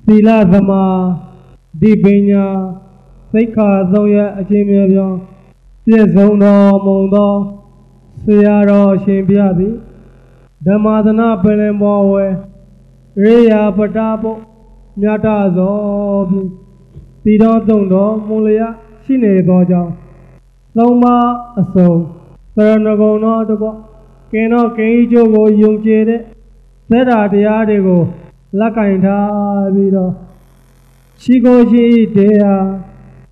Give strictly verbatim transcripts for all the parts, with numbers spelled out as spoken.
Tì la Thama Đi Bình Nhà Thích Khả Dông Yạ Chim Miêu Biong Tiết Dông Đo Mông Đo Sya Đo Shin Bia Đi Dhamadana Belen Bo We Reya Patabo Nyata Zo Bi Tì Đo Dông Đo Mông Lya Shin Nê Do Jao Dông Ma Asâu Saranagon No Đo Keno Kei Jo Go Yung Che De Thế Ra Tia De Go La Kain Tha Bi Do Chi Go Chi Tia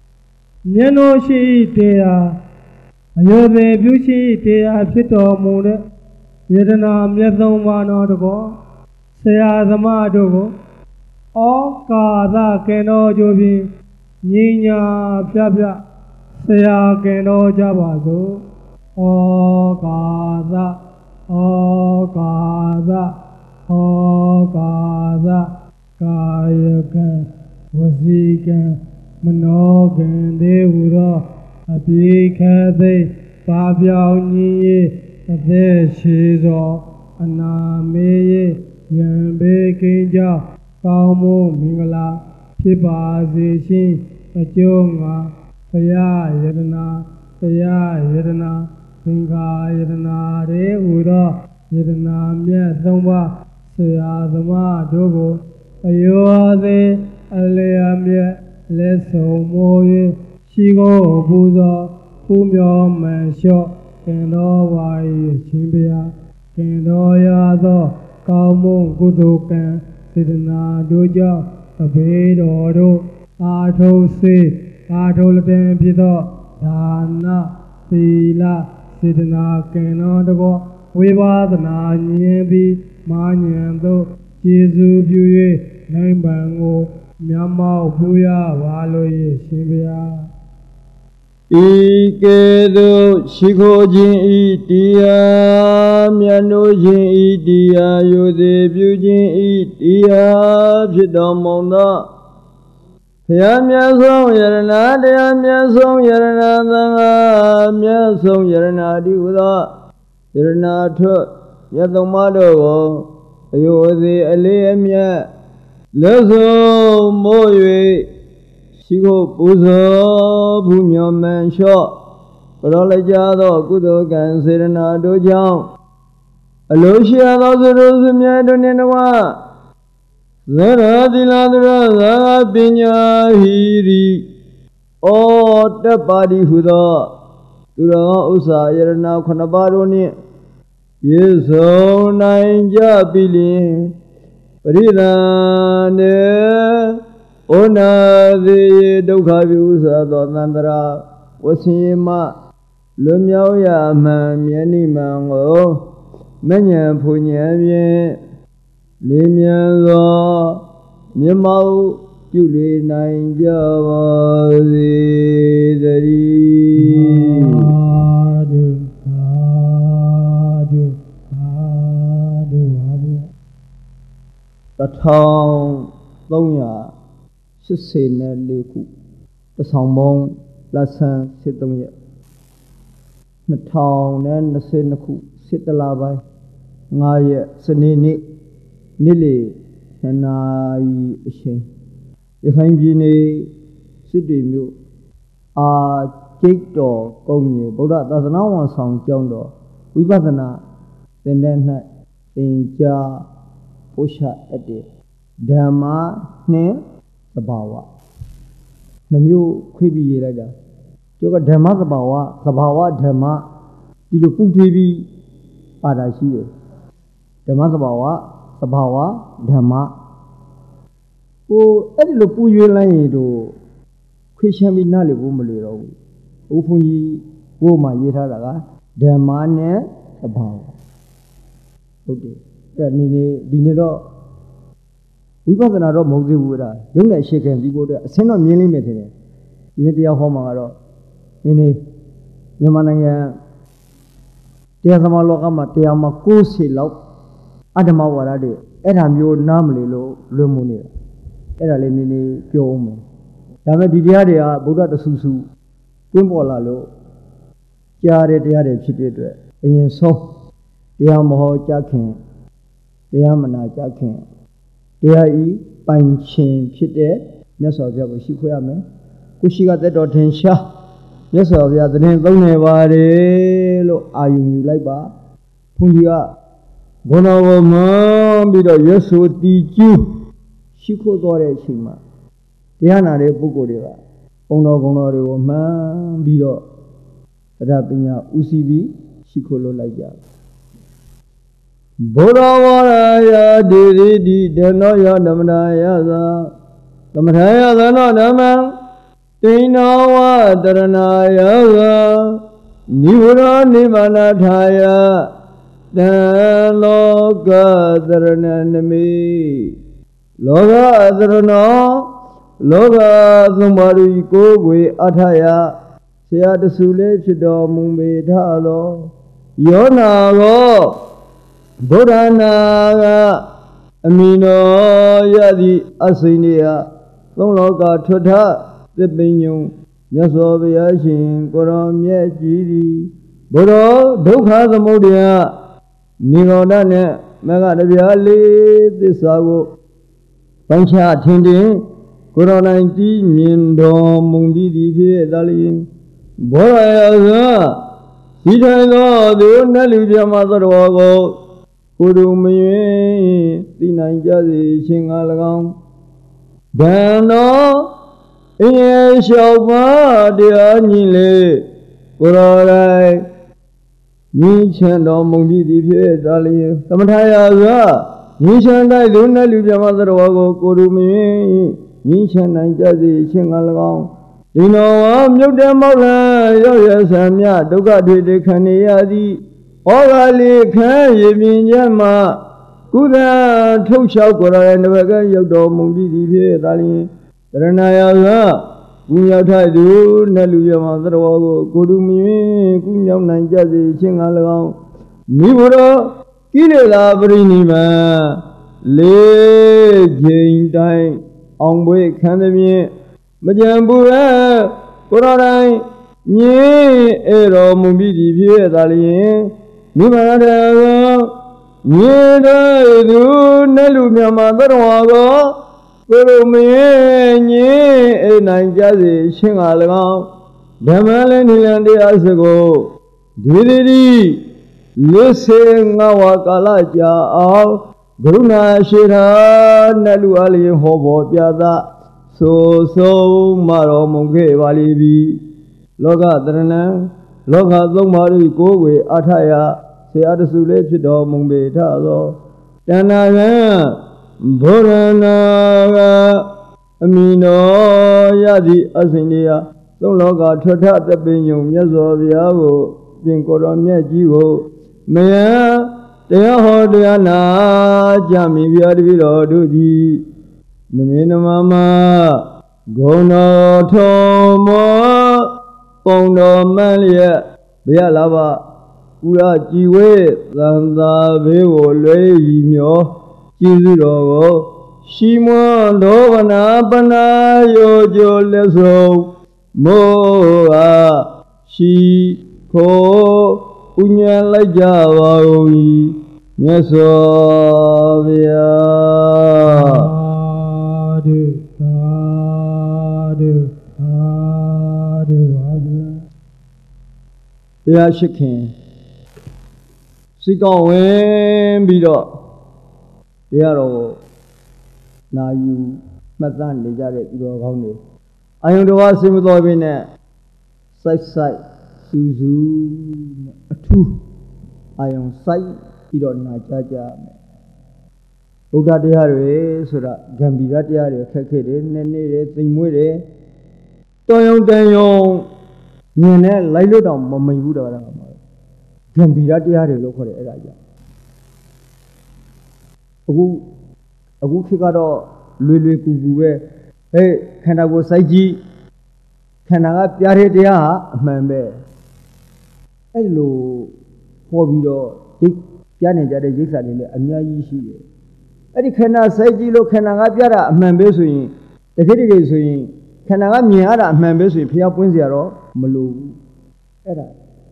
Nyano Chi Tia Ayo De Byu Chi Tia Phit Do Mu De Yedana Myat Thong Ma No Đo Sya Thama Do Go O Ka Tha Keno Jo Bi Nyi Nya Phya Phya Sya Keno Ja Ba So O Ka Tha O Ka Tha O Ka Tha Kayakan Vasikan Manokan De Hu Do Abhi Kha Thai Pa Phyaw Nyi Ye Athe Shi So Ana Me Ye Yan Be Kin Jao Kao Mu Mingala Phit Pa Se Shin Ajo Nga Phaya Yadana Phaya Yadana Thingha Yadana De Hu Do Yadana Myat Thong Pa Sya Thama Do Go Ayo De Alaya Myat Let Song Mo Ye Shi Go Bu Do Phu Myo Man Shot Ken Do Wa Yi Shin Bia Ken Do Ya Do Kao Mu Gu Do Kan Sedana Do Jao Abhe Do Do A Tho Se A Tho La Ten Phit Do Dana Sila Sedana Ken Do Go Vipasana Nyin Thi Ma Nyin Do Jesu Pyu Ye Nain Ban Go Myat Mau Phu Ya Wa Lo Ye Shin Bia Ike Do Shikho Jin I Tia Myano Jin I Tia Yode Pyu Jin I Tia Phit Do Mong Do Phaya Myat Song Yarana Taya Myat Song Yarana Thangha Myat Song Yarana Di Hu Do Yarana Thut Myat Thong Ma Do Go Ayo De Ale Myat Let Song Mo Yue Shi Go Bu So Phu Myo Man Shot Pro La Ja Do Gu Do Kan Sedana Do Jao Alo Shya Do Su Do Su Myat Do Ni Nawa Zara Dila Dura Zara Pinya Hiri O Tapadi Hu Do Dura Usa Yarana Khana Do Ni Yeso Nain Ja Pili Parida Ne Ona De Dukha Usa Do Nandara Wasima Lu Myao Ya Man Myani Man Go Manya Phu Nyan Bien Le Myan Do Myat Mau Pyu Lue Nain Ja Ba Se Tari Sadhu Sadhu Sadhu Sadhu Một nghìn không trăm sáu mươi tưခုတဆောင်ပေါင်းလက်ဆန်းစစ်သုံးရက်နှစ်ထောင်နဲ့၂၂ခုစစ်တလပိုင်း၅ရက်စနေနေ့နေ့လေနှစ်နာရီအချိန်ရခိုင်ပြည်နယ်စစ်တွေမြို့အာကျိတ်တော်ကုန်းမြေဗုဒ္ဓသာသနာဝန်ဆောင်ကျောင်းတော်ဝိပဿနာသင်တန်း၌သင်ကြားပို့ချအပ်တဲ့ဓမ္မနှင့်သဘာဝနှမျိုးခွေးပြီးရေးလိုက်တာကျောကဓမ္မသဘာဝသဘာဝဓမ္မဒီလိုပူထွေးပြီးပါတာရှိတယ်ဓမ္မသဘာဝသဘာဝဓမ္မဟိုအဲ့ဒီလိုပူရွေးလိုက်ရင်တို့ခွေးချမ်းပြီးနားလေဖို့မလွယ်တော့ဘူးဦးဖုန်ကြီးဘိုးမှာရေးထားတာကဓမ္မနဲ့သဘာဝဟုတ်တယ်အဲ့ဒီနေ့ဒီနေ့တော့ဝိပဿနာတော့မဟုတ်သေးဘူးအဲ့ဒါရုပ်နဲ့ရှေ့ခံပြီးဖို့အတွက်အစင်းတော့မြင်လိမ့်မယ်ထင်တယ်ဒီနေ့တရားဟောမှာကတော့ဒီနေ့မြန်မာနိုင်ငံတရားသမားလောကမှာတရားမှာကိုးဆယ်လောက်အတ္တမဝါဒတွေအဲ့ဒါမျိုးနားမလည်လို့လွတ်မှုနေတယ်အဲ့ဒါလေးနည်းနည်းပြောအောင်မယ်ဒါပေမဲ့ဒီတရားတွေကဗုဒ္ဓတဆူဆူတွင်းပေါ်လာလို့ကြားတဲ့တရားတွေဖြစ်တဲ့အတွက်အရင်ဆုံးတရားမဟောကြားခင်တရားမနာကြားခင်တရားဤပိုင်ခြင်းဖြစ်တဲ့မြတ်စွာဘုရားကိုရှိခိုးရမယ်ကိုရှိကသက်တော်ထင်ရှားမြတ်စွာဘုရားသတင်းသုံးနေပါတယ်လို့အာယုံယူလိုက်ပါဘုန်းကြီးကဘုန်းတော်ကိုမှန်ပြီးတော့ရွတ်ဆိုတီးကျူးရှိခိုးတော်တဲ့အချိန်မှာတရားနာတဲ့ပုဂ္ဂိုလ်တွေကဘုန်းတော်ဘုန်းတော်တွေကိုမှန်ပြီးတော့တရားပညာဥစီပြီးရှိခိုးလို့လိုက်ကြဘုရားဝရယာဒေရီတိတနောယဓမ္မနာယသာသမထယသနောဓမ္မတိနောဝတရဏယသာနိဝရနိဗ္ဗာနထာယတံလောကသရဏနမိလောကသရဏလောကသုံးပါးဤကိုယ်ွယ်အထယဆရာတဆူလေးဖြစ်တော်မူပေထသောယောနာရောဗုဒ္ဓနာကအမိနောယတိအစိနေယသုံးလောကထွတ်ထသစ်ပင်ညုံမြတ်စွာဘုရားရှင်ကိုရောင်မြတ်ကြီးသည်ဘုရောဒုက္ခသမုဒယနိဂောဒနဲ့မဂ္ဂတပြားလေးသစ္စာကိုပိုင်းခြားထင်တင်ကိုရောနိုင်တည်မြင်တော်မူသည်ဖြစ်သာလျင်ဘောရယသာဒီထိုင်သောသူနတ်လူပြမသတ္တဝါကိုကိုယ်တို့မယွင်သိနိုင်ကြစေခြင်းငါ၎င်းဗန္နောအင်းရဲ့လျှောက်ပါတရားညီလေကိုရောတိုင်းညီချမ်းတော်မုံပြီးသည်ဖြစ်သာလျင်သမထရာသာညီချမ်းတိုက်သူနတ်လူပြမသတ္တဝါကိုကိုယ်တို့မယွင်ညီချမ်းနိုင်ကြစေခြင်းငါ၎င်းဒီနောဝမြုပ်တဲ့မောက်လံရောက်ရဆံမြဒုက္ခတွေတွေခံနေရသည်ဩဃာလိခံရပြင်းချက်မှာကုသထုတ်လျှောက်ကြရတဲ့နဘကရောက်တော်မူပြီးသည်ဖြစ်သာလျင်တရဏယာကကုမြောက်ထိုက်သူနတ်လူရမသတ္တဝါကိုကိုယ်တူမြင်ကုမြောက်နိုင်ကြစေခြင်းငါ၎င်းနိဗ္ဗာန်ကိလေသာပရိနိဗ္ဗာန်လေးချိန်တိုင်းအောင်ပွဲခံသည်ဖြင့်မကြံဘူးရဲကိုရောတိုင်းညင်းအေတော်မူပြီးသည်ဖြစ်သာလျင်နိဗ္ဗာန်တော်ညင်းတဲ့သူနတ်လူမြတ်မှာသတ္တဝါကိုကိုယ်မင်းညင်းအေနိုင်ကြစေရှင်က၎င်းဓမ္မလည်းနိလန်တရားစကိုဒီဒီဒီလေးစေငါဝါကာလကြာအောင်ကရုဏာရှိတာနတ်လူအလျင်ဟောပေါ်ပြသဆိုဆုံးမတော်မူခဲ့ပါလိမ့်ပြီလောကတရဏံလောကသုံးပါး၏ကိုယ်ွယ်အထယဆရာတဆူလေးဖြစ်တော်မူပေထသောတဏ္ဍာကံဘုရနာကအမိနောယတိအစိနေယသုံးလောကထွက်ထသပင်ညုံမြတ်စွာဘုရားကိုပြင်ကိုယ်တော်မြတ်ကြီးကိုမယံတရားဟောတရားနာကြမိဘုရားတပည့်တော်တို့သည်နမေနမမဂုဏတော်ထုံမောပုံတော်မှန်လျက်ဘုရားလာပါကုရကြည်ဝေသံသာဘေးကိုလွဲရည်မျောကျေးဇူးတော်ကိုရှိမွန်ဒေါကနာပနာယောကျိုလက်ဆုံးမောအားရှိခိုးဥညာလိုက်ကြပါကုန်၏မြတ်စွာဘုရားဒုသာဒုသာဒုပါဘုရားရှိခင်စိတ်ကောင်းဝင်ပြီးတော့တရားတော်ကိုနာယူမှတ်သားနေကြတဲ့သူတော်ကောင်းတွေအာယုန်တော်စိတ်မတော်ဘဲနဲ့စိုက်စိုက်စူးစူးအထူးအာယုန်စိုက်ပြီးတော့နာကြကြမယ်ဗုဒ္ဓတရားတွေဆိုတာဂံဗီရတရားတွေခက်ခဲတယ်နည်းနည်းတယ်သိမ်မွေ့တယ်တော်ယုံတန်ယုံမြင်နဲ့လိုက်လို့တော့မမိန်ဘူးတော့လားမှာဂံဗီရတရားတွေလို့ခေါ်တယ်အဲ့ဒါကြောင့်အခုအခုခေတ်ကတော့လွယ်လွယ်ကူကူပဲဟဲ့ခန္ဓာကိုယ်စိုက်ကြည့်ခန္ဓာကပြတဲ့တရားဟာအမှန်ပဲအဲ့လိုပေါ်ပြီးတော့ဒီပြနေကြတဲ့ရိစ္ဆာတွေလည်းအများကြီးရှိတယ်အဲ့ဒီခန္ဓာစိုက်ကြည့်လို့ခန္ဓာကပြတာအမှန်ပဲဆိုရင်တကယ်တကယ်ဆိုရင်ခန္ဓာကမြင်ရတာအမှန်ပဲဆိုရင်ဖျားပွင့်စရာတော့မလိုဘူးအဲ့ဒါ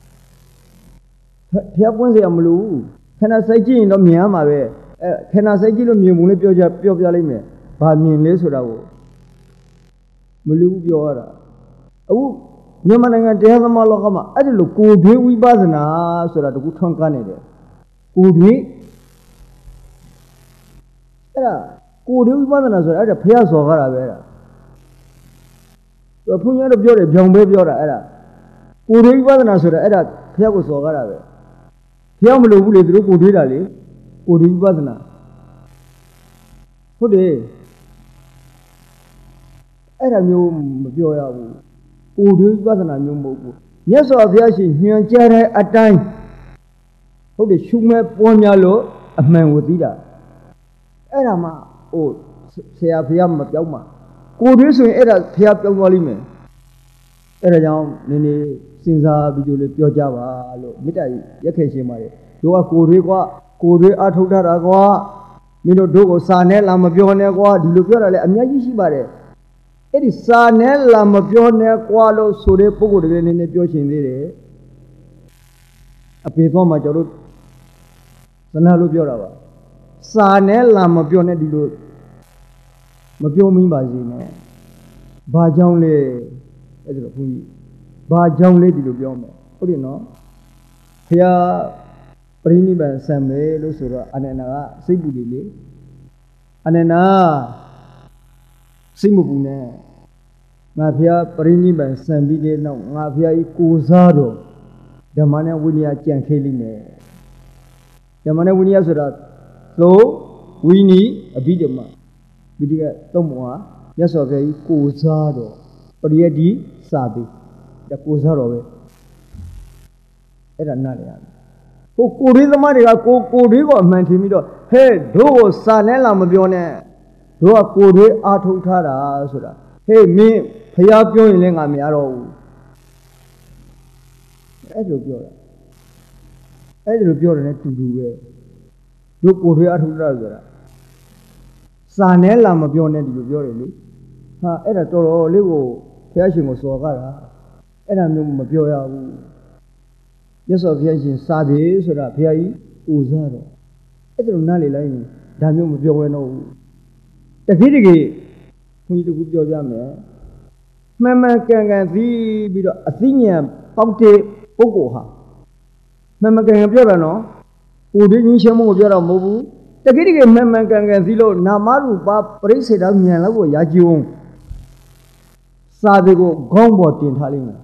ဖျားပွင့်စရာမလိုဘူးခန္ဓာစိုက်ကြည့်ရင်တော့မြင်ရမှာပဲအဲခန္ဓာစိုက်ကြည့်လို့မြင်မှုလေးပြောကြပြောပြလိုက်မယ် bà miền lấy số đâu mới lưu biểu ra ấu nhưng mà người ta làm mà lo cái mà ấy là cố đuổi uy bát na số đó cũng thằng cái này đấy cố đuổi ấy là cố đuổi uy bát na số ấy là phải số cái nào vậy là rồi phun nhớ được biểu đấy biểu bề biểu ra ấy là cố đuổi uy bát na số đó ấy là phải có số cái nào vậy phải mà lưu lấy rồi cố đuổi ra đi cố đuổi uy bát naဟုတ်တယ်အဲ့ဒါမျိုးမပြောရဘူးကိုယ်တွေဝိပဿနာမျိုးမဟုတ်ဘူးမြတ်စွာဘုရားရှင်ညွှန်ကြားတဲ့အတိုင်းဟုတ်တယ်ရှုမဲ့ပွားများလို့အမှန်ကိုသိတာအဲ့ဒါမှဟိုဆရာဘုရားမပြောင်းပါကိုယ်တွေဆိုရင်အဲ့ဒါဘုရားပြောင်းသွားလိမ့်မယ်အဲ့ဒါကြောင့်နည်းနည်းစဉ်းစားပြီးလို့ပြောကြပါလို့မေတ္တာရက်ခဲ့ရှင်ပါတယ်တို့ကကိုယ်တွေကကိုယ်တွေအထုတ်ထားတာကွာမင်းတို့တို့ကိုစာနဲ့လာမပြောနဲ့ကွာဒီလိုပြောတာလည်းအများကြီးရှိပါတယ်အဲ့ဒီစာနဲ့လာမပြောနဲ့ကွာလို့ဆိုတဲ့ပုဂ္ဂိုလ်တွေနည်းနည်းပြောချင်သေးတယ်အပေသွားမှကျွန်တော်တို့သနာလို့ပြောတာပါစာနဲ့လာမပြောနဲ့ဒီလိုမပြောမင်းပါစေနဲ့ဘာကြောင့်လဲအဲ့ဒါဘုန်းကြီးဘာကြောင့်လဲဒီလိုပြောမယ်ဟုတ်တယ်နော်ဘုရားပရိနိဗ္ဗာန်ဆံမယ်လို့ဆိုတော့အနန္နာကစိတ်ပူလေလေအနန္နာစိတ်မပူနဲ့ငါဖျားပရိနိဗ္ဗာန်ဆံပြီးတဲ့နောက်ငါဖျားဤကိုစားတော့ဓမ္မနဲ့ဝိနည်းကြံခဲလိမ့်မယ်ဓမ္မနဲ့ဝိနည်းဆိုတာသို့ဝိနည်းအဘိဓမ္မာဒီကသုံးပုံဟာမြတ်စွာဘုရားဤကိုစားတော့ပရိယတ္တိစာပေဒါကိုစားတော့ပဲအဲ့ဒါနားလည်ရတယ်ကိုကိုရင်းသမားတွေကကိုကိုတွေကိုအမှန်ထင်ပြီးတော့ဟဲ့တို့ကိုစာနဲ့လာမပြောနဲ့တို့ကကိုတွေအာထုတ်ထားတာဆိုတာဟေးမင်းဖျားပြောရင်လည်းငါမရတော့ဘူးအဲ့လိုပြောတာအဲ့လိုပြောတယ်နဲ့တူတူပဲတို့ကိုတွေအာထုတ်ထားဆိုတာစာနဲ့လာမပြောနဲ့ဒီလိုပြောတယ်လေဟာအဲ့ဒါတော်တော်လေးကိုဘုရားရှင်ကိုစော်ကားတာအဲ့ဒါမျိုးမပြောရဘူးမြတ်စွာဘုရားရှင်စာပေဆိုတာဘုရားကြီးဦးစားတော့အဲ့ဒါလိုနားလေလိုက်ရင်ဒါမျိုးမပြောဘဲတော့ဘူးတတိတကိဘုန်းကြီးတခုပြောပြမယ်မှန်မှန်ကန်ကန်သိပြီးတော့အသိဉာဏ်ပေါက်တဲ့ပုဂ္ဂိုလ်ဟာမှန်မှန်ကန်ကန်ပြောတာနော်ကိုယ်တည်းချင်းရှင်းမှုကိုပြောတော့မဟုတ်ဘူးတတိတကိမှန်မှန်ကန်ကန်သိလို့နာမရူပပရိစ္ဆေဒဉာဏ်လောက်ကိုရာကြည်အောင်စာပေကိုခေါင်းပေါ်တင်ထားလိမ့်မယ်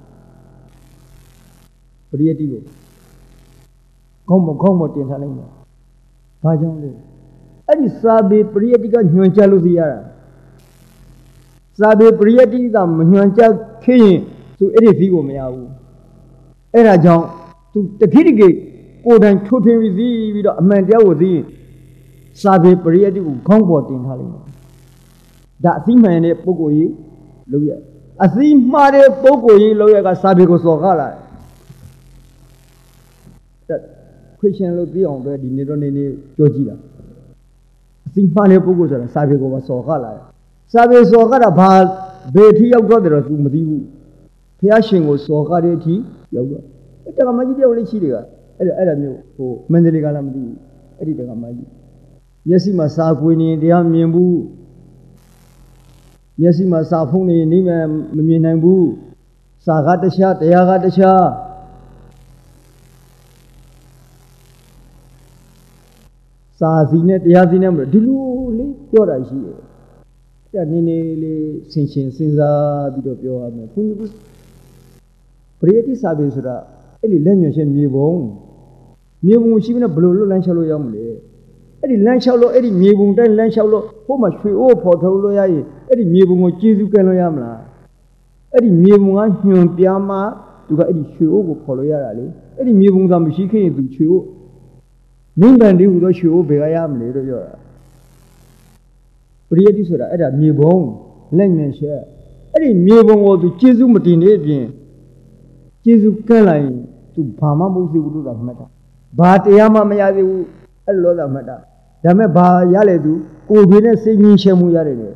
ပရိယတ္တိကိုခေါင်းမခေါင်းမတင်ထားလိုက်မှာဘာကြောင့်လဲအဲ့ဒီစာပေပရိယတ္တိကညွှန်ကြားလို့သိရတာစာပေပရိယတ္တိကမညွှန်ကြားခဲ့ရင်သူအဲ့ဒီဖီးကိုမရဘူးအဲ့ဒါကြောင့်သူတခိတကိကိုယ်တိုင်ထိုးထွင်းပြီးသိပြီးတော့အမှန်တရားကိုသိရင်စာပေပရိယတ္တိကိုခေါင်းပေါ်တင်ထားလိုက်မှာဒါအသိမှန်တဲ့ပုဂ္ဂိုလ်ကြီးလို့ရအသိမှားတဲ့ပုဂ္ဂိုလ်ကြီးလို့ရကစာပေကိုစော်ကားလာခရစ်ယာန်လို့သိအောင်ပဲဒီနေ့တော့နေနေပြောကြည့်တာအသိမှန်တဲ့ပုဂ္ဂိုလ်ဆိုတာစာပေကိုပါစော်ကားလာတယ်စာပေစော်ကားတာဘာဘယ်ထိရောက်တော့တယ်တော့သူမသိဘူးဘုရားရှင်ကိုစော်ကားတဲ့အထိရောက်တော့အဲ့တက္ကမကြီးတယောက်လေးရှိတယ်ကအဲ့ဒါအဲ့ဒါမျိုးဟိုမန္တလေးကလည်းမသိဘူးအဲ့ဒီတက္ကမကြီးမျက်စိမှာစာကွေနေတရားမြင်ဘူးမျက်စိမှာစာဖုံးနေနေမမြင်နိုင်ဘူးစာကတခြားတရားကတခြားစာစီနဲ့တရားစီနဲ့မလို့ဒီလိုလေးပြောတာရှိတယ်။အဲ့ဒါနည်းနည်းလေးဆင်ရှင်စဉ်းစားပြီးတော့ပြောရမယ်။ဘုန်းကြီးကပရိယတ္တိစာပေဆိုတာအဲ့ဒီလက်ညွှန်ချက်မြေပုံမြေပုံရှိမနဲ့ဘယ်လိုလွတ်လန်းလျှောက်လို့ရမလဲ။အဲ့ဒီလန်းလျှောက်လို့အဲ့ဒီမြေပုံတိုင်းလန်းလျှောက်လို့ဟိုမှာရွှေအိုးဖော်ထုတ်လို့ရရင်အဲ့ဒီမြေပုံကိုကျေစုကမ်းလို့ရမလား။အဲ့ဒီမြေပုံကညွှန်ပြမှသူကအဲ့ဒီရွှေအိုးကိုဖော်လို့ရတာလေ။အဲ့ဒီမြေပုံကမရှိခဲ့ရင်သူရွှေအိုးနိဗ္ဗာန်တည်းဟူသောရွှေအိုးဘယ်ကရမလဲလို့ပြောတာပရိယတ္တိဆိုတာအဲ့ဒါမြေပုံလက်ညှိုးချက်အဲ့ဒီမြေပုံကိုသူကျေစုမတင်တဲ့အပြင်ကျေစုကမ်းလိုက်ရင်သူဘာမှမဟုတ်သေးဘူးလို့သာမှတ်တာဘာတရားမှမရသေးဘူးအဲ့လိုသာမှတ်တာဒါမဲ့ဘာရလဲသူကိုယ်တွေနဲ့စိတ်ငြိမ်းချမ်းမှုရတယ်လေ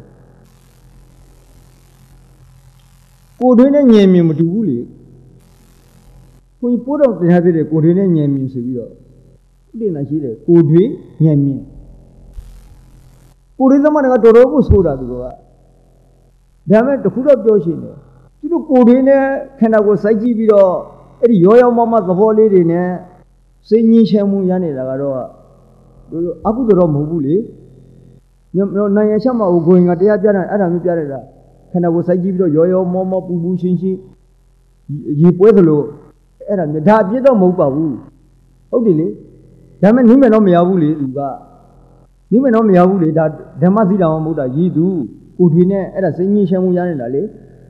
ကိုယ်တွေနဲ့ဉာဏ်မြင်မတူဘူးလေကိုယ်ပိုးတော့တရားသေးတယ်ကိုယ်တွေနဲ့ဉာဏ်မြင်ဆိုပြီးတော့ဥဒိနာရှိတယ်ကိုယ်တွေဉာဏ်မြင်ကိုရီးသမားတွေကတော်တော်ကိုဆိုးတာသူကဒါပေမဲ့တခုတော့ပြောရှင်တယ်သူတို့ကိုရင်းနဲ့ခန္ဓာကိုယ်စိုက်ကြည့်ပြီးတော့အဲ့ဒီရောရောမမသဘောလေးတွေနဲ့စိတ်ငြိမ်းချမ်းမှုရနေတာကတော့သူတို့အကုသိုလ်တော့မဟုတ်ဘူးလေညနိုင်ရချက်မှာကိုရင်ကတရားပြတာအဲ့ဒါမျိုးပြရတာခန္ဓာကိုယ်စိုက်ကြည့်ပြီးတော့ရောရောမမပူပူရှင်းရှင်းရေပွဲသလိုအဲ့ဒါမျိုးဒါအပြစ်တော့မဟုတ်ပါဘူးဟုတ်တယ်လေဒါပေမဲ့နိမ့်မယ်တော့မရဘူးလေသူကနိမ့်မယ်တော့မရဘူးလေဒါဓမ္မသီတာမဟုတ်တာရည်သူကိုတွေနဲ့အဲ့ဒါစိတ်ငြိမ်းချမ်းမှုရနေတာလေ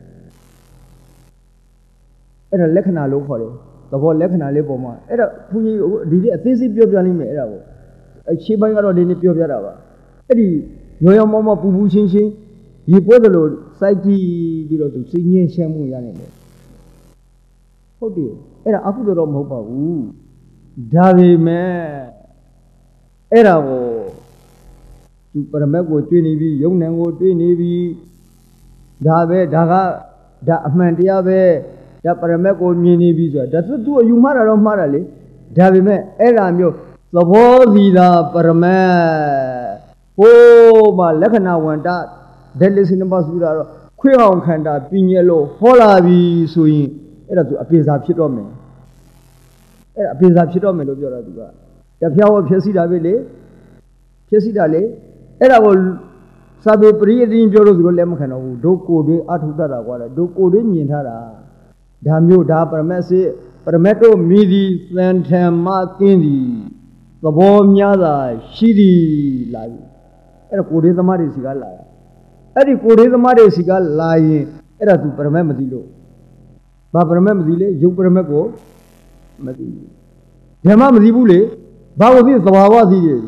အဲ့ဒါလက္ခဏာလို့ခေါ်တယ်သဘောလက္ခဏာလေးပုံမှာအဲ့ဒါဘုန်းကြီးဒီနေ့အသေးစိတ်ပြောပြလိမ့်မယ်အဲ့ဒါကိုအခြေပိုင်းကတော့ဒီနေ့ပြောပြတာပါအဲ့ဒီရောရောမောမောပူပူရှင်းရှင်းရေပွဲသလိုစိုက်ကြည့်ပြီးတော့သူစိတ်ငြိမ်းချမ်းမှုရနေတယ်ဟုတ်တယ်အဲ့ဒါအကုသိုလ်တော့မဟုတ်ပါဘူးဒါပေမဲ့အဲ့ဒါကိုသူပရမတ်ကိုတွေ့နေပြီယုံနံကိုတွေ့နေပြီဒါပဲဒါကဒါအမှန်တရားပဲဒါပရမတ်ကိုမြင်နေပြီဆိုတာဒါသူအယူမှားတာတော့မှားတာလေဒါပေမဲ့အဲ့ဒါမျိုးသဘောစီတာပရမတ်ဟိုးမှာလက္ခဏာဝန္တဒက်လစ်စင်နပါစုတာတော့ခွေးအောင်ခန္ဓာပြင်းရလို့ဟောလာပြီဆိုရင်အဲ့ဒါသူအပေစာဖြစ်တော့မယ်အဲ့ဒါအပေစာဖြစ်တော့မယ်လို့ပြောတာသူကတဖျားဝဖြစ်စီတာပဲလေဖြစ်စီတာလေအဲ့ဒါကိုစာပေပရိယတိပြောလို့သူတို့လက်မခံတော့ဘူးဒုကိုတွေအထုတတ်တာကွာဒုကိုတွေမြင်ထားတာဒါမျိုးဒါပရမတ်စစ်ပရမတ်တို့မိသည်သံထံမကင်းသည်သဘောများသာရှိသည်လာပြီအဲ့ဒါကိုတွေသမားတွေစီကလာတာအဲ့ဒီကိုတွေသမားတွေစီကလာရင်အဲ့ဒါသူပရမတ်မသိလို့ဘာပရမတ်မသိလေယုတ်ပရမတ်ကိုမသိဘူးဓမ္မမသိဘူးလေဘာလို့သိသဘာဝသိတယ်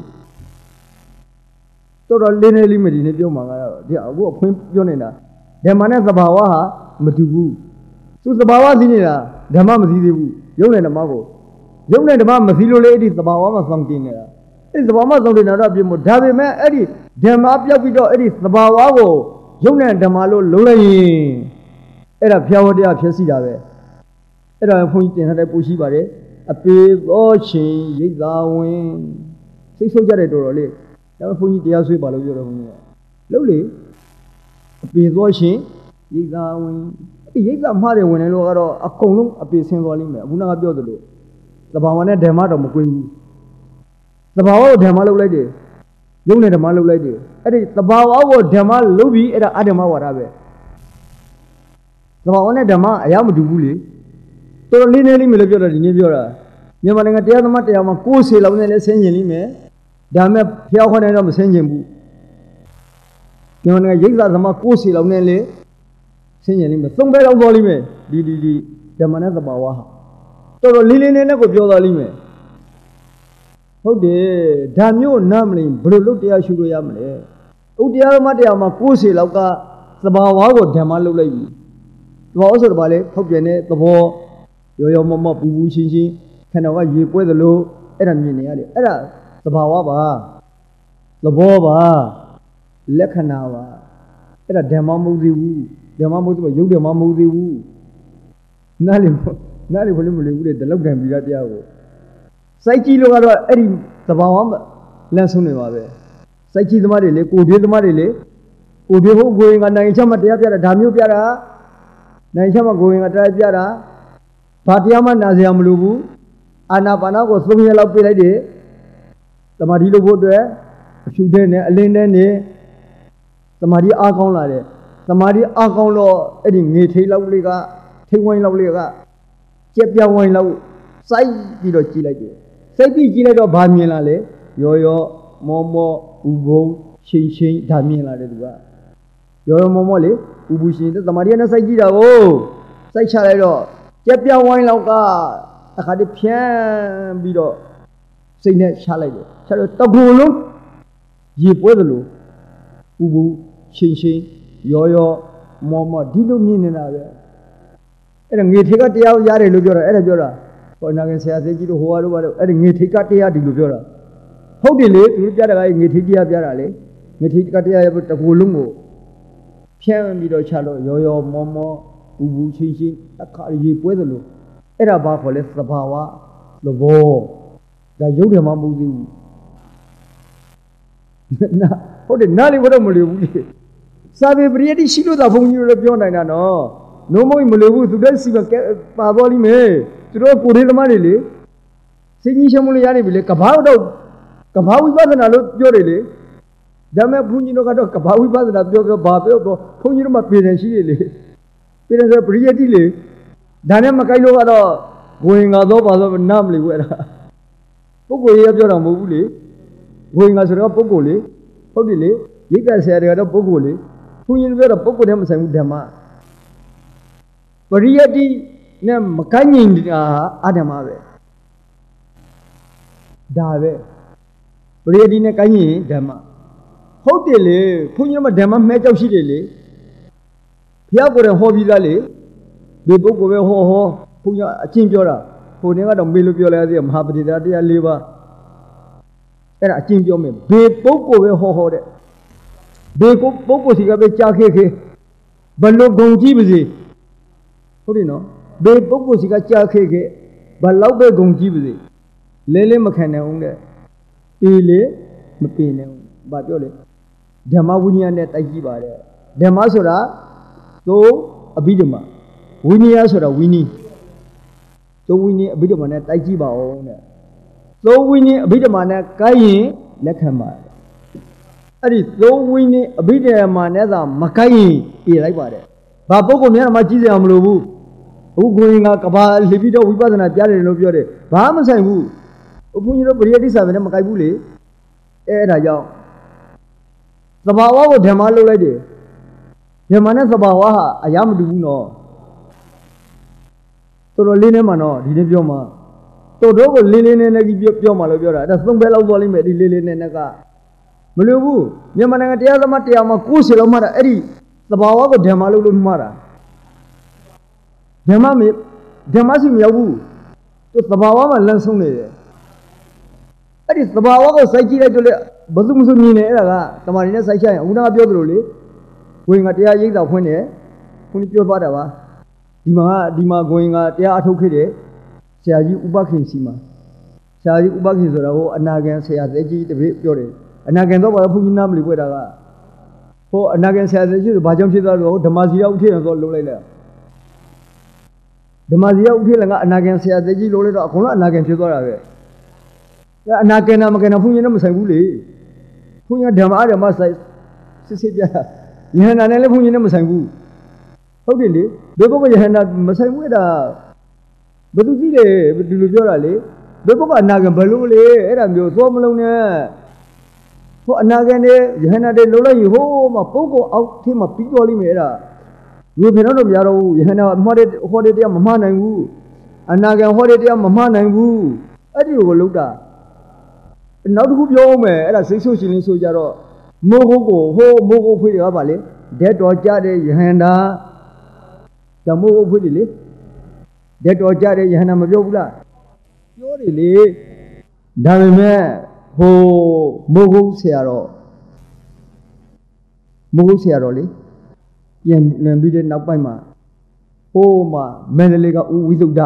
တော်တော်လေးနေလေးမဒီနေပြောမှာကတော့ဒီအခုအခွင့်ပြောနေတာဓမ္မနဲ့သဘာဝဟာမတူဘူးသူသဘာဝသိနေတာဓမ္မမသိသေးဘူးယုံနဲ့ဓမ္မကိုယုံနဲ့ဓမ္မမသိလို့လေအဲ့ဒီသဘာဝမှာစောင့်တင်နေတာအဲ့ဒီသဘာဝစောင့်တင်တာတော့ပြမို့ဒါပေမဲ့အဲ့ဒီဓမ္မပြောက်ပြီးတော့အဲ့ဒီသဘာဝကိုယုံနဲ့ဓမ္မလို့လုံးလိုက်ရင်အဲ့ဒါဖျားဝတရားဖြစ်စီတာပဲအဲ့ဒါဘုန်းကြီးတင်ထားတဲ့ပို့ရှိပါတယ်အပေသောရှင်ရိတ်သာဝင်စိတ်ဆိုးကြတဲ့တော်တော်လေးဒါပေမဲ့ဘုန်းကြီးတရားဆွေးပါလို့ပြောတော့ဘုန်းကြီးလုံးလေအပေသောရှင်ရိတ်သာဝင်အဲ့ဒီရိတ်သာမှားတယ်ဝင်တယ်လို့ကတော့အကုန်လုံးအပေဆင်းသွားလိမ့်မယ်အခုနကပြောသလိုသဘာဝနဲ့ဓမ္မတော့မကွင်းဘူးသဘာဝကိုဓမ္မလုပ်လိုက်တယ်ယုံနဲ့ဓမ္မလုပ်လိုက်တယ်အဲ့ဒီသဘာဝကိုဓမ္မလုပ်ပြီးအဲ့ဒါအဓမ္မဝါဒပဲသဘာဝနဲ့ဓမ္မအရာမတူဘူးလေတော်တော်လေးနေလိမ့်မယ်လို့ပြောတာဒီနေ့ပြောတာမြန်မာနိုင်ငံတရားသမားတရားမှာကိုယ်စီလောက်နဲ့လည်းဆင်းကျင်လိမ့်မယ်ဒါမဲ့ဖျောက်ခွန်းနေတော့မဆင်းကျင်ဘူးမြန်မာနိုင်ငံရိတ်သာသမားကိုယ်စီလောက်နဲ့လည်းဆင်းကျင်လိမ့်မယ်သုံးဘဲလောက်သွားလိမ့်မယ်ဒီဒီဒီဓမ္မနဲ့သဘာဝဟာတော်တော်လေးလေးနဲ့ကိုပြောသွားလိမ့်မယ်ဟုတ်တယ်ဒါမျိုးနားမလင်ဘယ်လိုလုပ်တရားရှုလို့ရမလဲဥတရားသမားတရားမှာကိုယ်စီလောက်ကသဘာဝကိုဓမ္မလုပ်လိုက်ပြီသဘာဝဆိုတော့ဗာလေဖောက်ပြန်တဲ့သဘောရောရောမမပူပူရှင်းရှင်းခန္ဓာကရေပွဲသလိုအဲ့ဒါမြင်နေရတယ်အဲ့ဒါသဘာဝပါသဘောပါလက္ခဏာပါအဲ့ဒါဓမ္မမဟုတ်သေးဘူးဓမ္မမဟုတ်သေးဘူးယုတ်ဓမ္မမဟုတ်သေးဘူးနားလေနားလေဘယ်လိုမလဲဘူးလေတလောက်ကံပြီးတရားကိုစိုက်ကြည့်လို့ကတော့အဲ့ဒီသဘာဝလမ်းဆုံးနေပါပဲစိုက်ကြည့်သမားတွေလေကိုတွေးသမားတွေလေကိုတွေးဟုတ်ကိုရင်ကနိုင်ချက်မှတရားပြတာဒါမျိုးပြတာနိုင်ချက်မှကိုရင်ကတရားပြတာဘာတရားမှနာစရာမလိုဘူးအာနာပါနာကိုသုံးရက်လောက်ပြလိုက်တယ်သမာဓိလုပ်ဖို့အတွက်အဖြူတဲ့နဲ့အလင်းတဲ့နဲ့သမာဓိအားကောင်းလာတယ်သမာဓိအားကောင်းတော့အဲ့ဒီငေထိတ်လောက်လေးကထိတ်ဝိုင်းလောက်လေးကကြက်ပြောင်းဝိုင်းလောက်စိုက်ပြီးတော့ကြည့်လိုက်တယ်စိုက်ပြီးကြည့်လိုက်တော့ဘာမြင်လာလဲရောရောမောမောဥဘုံချင်းချင်းဒါမြင်လာတယ်သူကရောရောမောမောလေဥပူရှင်သမာဓိနဲ့စိုက်ကြည့်တာကိုစိုက်ချလိုက်တော့ကြက်ပြောင်းဝိုင်းလောက်ကအခါတည်းဖြန်းပြီးတော့စိတ်နဲ့ချလိုက်တယ်ချတော့တကူလုံးရေပွဲသလိုဥပူချင်းချင်းရောရောမောမောဒီလိုမြင်နေတာပဲအဲ့ဒါငေထိတ်ကတရားရတယ်လို့ပြောတာအဲ့ဒါပြောတာဟောနာခင်ဆရာသေးကြီးတို့ဟိုဟာတို့ဘာလို့အဲ့ဒါငေထိတ်ကတရားဒီလိုပြောတာဟုတ်တယ်လေသူတို့ပြတာကငေထိတ်တရားပြတာလေငေထိတ်ကတရားရတကူလုံးကိုဖြန်းပြီးတော့ချလို့ရောရောမောမောဥပူချင်းချင်းအခါရေပွဲသလိုအဲ့ဒါဘာခေါ်လဲသဘာဝသဘောဒါရုပ်ဓမ္မမဟုတ်သေးဘူးနာဟုတ်တယ်နားလေဘုရားမလို့ဘူးလေစာပေပရိယတိရှိလို့သာဘုန်းကြီးတို့ပြောနိုင်တာနော်နိုးမွေးမလို့ဘူးသူတို့စီပါသွားလိမ့်မယ်သူတို့ကိုယ်ရေးသမားတွေလေစိတ်ကြီးရှုံးမလို့ရနေပြီလေကဘာတော့ကဘာဝိပဿနာလို့ပြောတယ်လေဒါမဲ့ဘုန်းကြီးတို့ကတော့ကဘာဝိပဿနာပြောပြောဘာပြောပြောဘုန်းကြီးတို့မှပြည်တယ်ရှိတယ်လေပြည်တယ်ဆိုပရိယတိလေဒါနဲ့မကိုက်လို့ကတော့ဝေငါတော့ပါတော့နားမလီဘူးအဲ့ဒါပုဂ္ဂိုလ်ရေးပြောတာမဟုတ်ဘူးလေဝေငါဆိုတော့ပုဂ္ဂိုလ်လေဟုတ်တယ်လေရိတ်ကဆရာတွေကတော့ပုဂ္ဂိုလ်လေဘုန်းကြီးတို့ပြောတော့ပုဂ္ဂိုလ်နဲ့မဆိုင်ဘူးဓမ္မပရိယတိနဲ့မကိုက်နေတာအဓမ္မပဲဒါပဲပရိယတိနဲ့ကိုက်ရင်ဓမ္မဟုတ်တယ်လေဘုန်းကြီးတို့မှဓမ္မမဲကြောက်ရှိတယ်လေဘုရားကိုယ်တော်ဟောပြီးသားလေဒီပုဂ္ဂိုလ်ပဲဟောဟောဘုရားအချင်းပြောတာဟိုနေကတော့မေးလို့ပြောလိုက်သေးတယ်မဟာပတိတရားတရား၄ပါးအဲ့ဒါအချင်းပြောမယ်ဘေပုဂ္ဂိုလ်ပဲဟောဟောတဲ့ဘေကိုပုဂ္ဂိုလ်စီကပဲကြားခေခေဘလို့ဂုံကြည့်ပါစေဟုတ်တယ်နော်ဘေပုဂ္ဂိုလ်စီကကြားခေခေဘလောက်ပဲဂုံကြည့်ပါစေလဲလဲမခံနိုင်အောင်တဲ့ပေလေမပေနိုင်ဘူးဘာပြောလဲဓမ္မဝိညာဉ်နဲ့တိုက်ကြည့်ပါတယ်ဓမ္မဆိုတာသို့အဘိဓမ္မာဝိနည်းဆိုတာဝိနည်းသို့ဝိနည်းအဘိဓမ္မာနဲ့တိုက်ကြည့်ပါအောင်တဲ့သို့ဝိနည်းအဘိဓမ္မာနဲ့ကိုက်ရင်လက်ခံပါအဲ့ဒီသို့ဝိနည်းအဘိဓမ္မာနဲ့သာမကိုက်ရင်ပြေးလိုက်ပါတယ်ဘာပုဂ္ဂိုလ်များမှကြီးစရာမလိုဘူးအခုကိုရင်ကကဘာလှပြီးတော့ဝိပဿနာကြားတယ်လို့ပြောတယ်ဘာမှမဆိုင်ဘူးဘုန်းကြီးတို့ပရိယတိစာပဲနဲ့မကိုက်ဘူးလေအဲ့ဒါကြောင့်သဘာဝကိုဓမ္မလုပ်လိုက်တယ်ဓမ္မနဲ့သဘာဝဟာအရာမတူဘူးနော်တော်တော်လေးနဲ့မှနော်ဒီနေ့ပြောမှာတော်တော်ကိုလေးလေးနဲ့နဲ့ကြီးပြောပြောမှလို့ပြောတာအဲ့ဒါသုံးဘဲလောက်သွားလိမ့်မယ်ဒီလေးလေးနဲ့နဲ့ကမလို့ဘူးမြန်မာနိုင်ငံတရားသမားတရားမှာကိုယ်စီလောက်မှတာအဲ့ဒီသဘာဝကိုဓမ္မလုပ်လို့မှားတာဓမ္မမဓမ္မရှိမရောက်ဘူးသူသဘာဝမှာလမ်းဆုံးနေတယ်အဲ့ဒီသဘာဝကိုစိုက်ကြည့်လိုက်တော့လေဘယ်သူမှမမြင်နဲ့အဲ့ဒါကတမာရီနဲ့စိုက်ချရင်ဦးနာပြောသလိုလေဝိငါတရားရိပ်သာဖွင့်တယ်ခွန်ပြောသွားတာပါဒီမှာဒီမှာကိုရင်ကတရားအထုတ်ခဲ့တယ်ဆရာကြီးဥပခင်စီမှာဆရာကြီးဥပခင်ဆိုတာဟိုအနာဂံဆရာသက်ကြီးတပည့်ပြောတယ်အနာဂံတော့ဘာလို့ဘုန်းကြီးနားမလီပွဲတာကဟိုအနာဂံဆရာသက်ကြီးဆိုဘာကြောင့်ဖြစ်သွားလို့ဓမ္မစီရဥထေရဆိုလုံးလိုက်လိုက်ဓမ္မစီရဥထေရကအနာဂံဆရာသက်ကြီးလုံးလိုက်တော့အကုန်လုံးအနာဂံဖြစ်သွားတာပဲအဲအနာဂံနာမဂံနာဘုန်းကြီးနဲ့မဆိုင်ဘူးလေဘုန်းကြီးဓမ္မအဓမ္မဆိုင်စစ်စစ်ပြယဟန္တာနဲ့လည်းဘုန်းကြီးနဲ့မဆိုင်ဘူးဟုတ်တယ်လေဘယ်ပုဂ္ဂိုလ်ယဟန္တာမဆိုင်ဘူးအဲ့ဒါဘယ်သူသိတယ်ဒီလိုပြောတာလေဘယ်ပုဂ္ဂိုလ်အနာဂံဘယ်လိုလေအဲ့ဒါမျိုးသောမလုံးနဲ့ဟိုအနာဂံနဲ့ယဟန္တာတွေလုံးလိုက်ရင်ဟိုးမှာပုဂ္ဂိုလ်အောက်ထဲမှာပြီးသွားလိမ့်မယ်အဲ့ဒါလူဖြစ်တော့မရတော့ဘူးယဟန္တာဟောတဲ့ဟောတဲ့တရားမမှားနိုင်ဘူးအနာဂံဟောတဲ့တရားမမှားနိုင်ဘူးအဲ့ဒီကိုလုံးတာနောက်တစ်ခုပြောအောင်မယ်အဲ့ဒါစိတ်ဆိုးရှင်လင်းဆိုကြတော့မိုးကုတ်ကိုဟိုးမိုးကုတ်ဖွေးတွေကပါလေဓာတ်တော်ကြတဲ့ယဟန္တာဓမ္မိုးကုတ်ဖွေးတယ်လေဓာတ်တော်ကြတဲ့ယဟန္တာမပြောဘူးလားပြောတယ်လေဒါပေမဲ့ဟိုမိုးကုတ်ဆရာတော်မိုးကုတ်ဆရာတော်လေပြန်လည်ပြီးတဲ့နောက်ပိုင်းမှာဟိုးမှာမန္တလေးကဦးဝိသုဒ္ဓ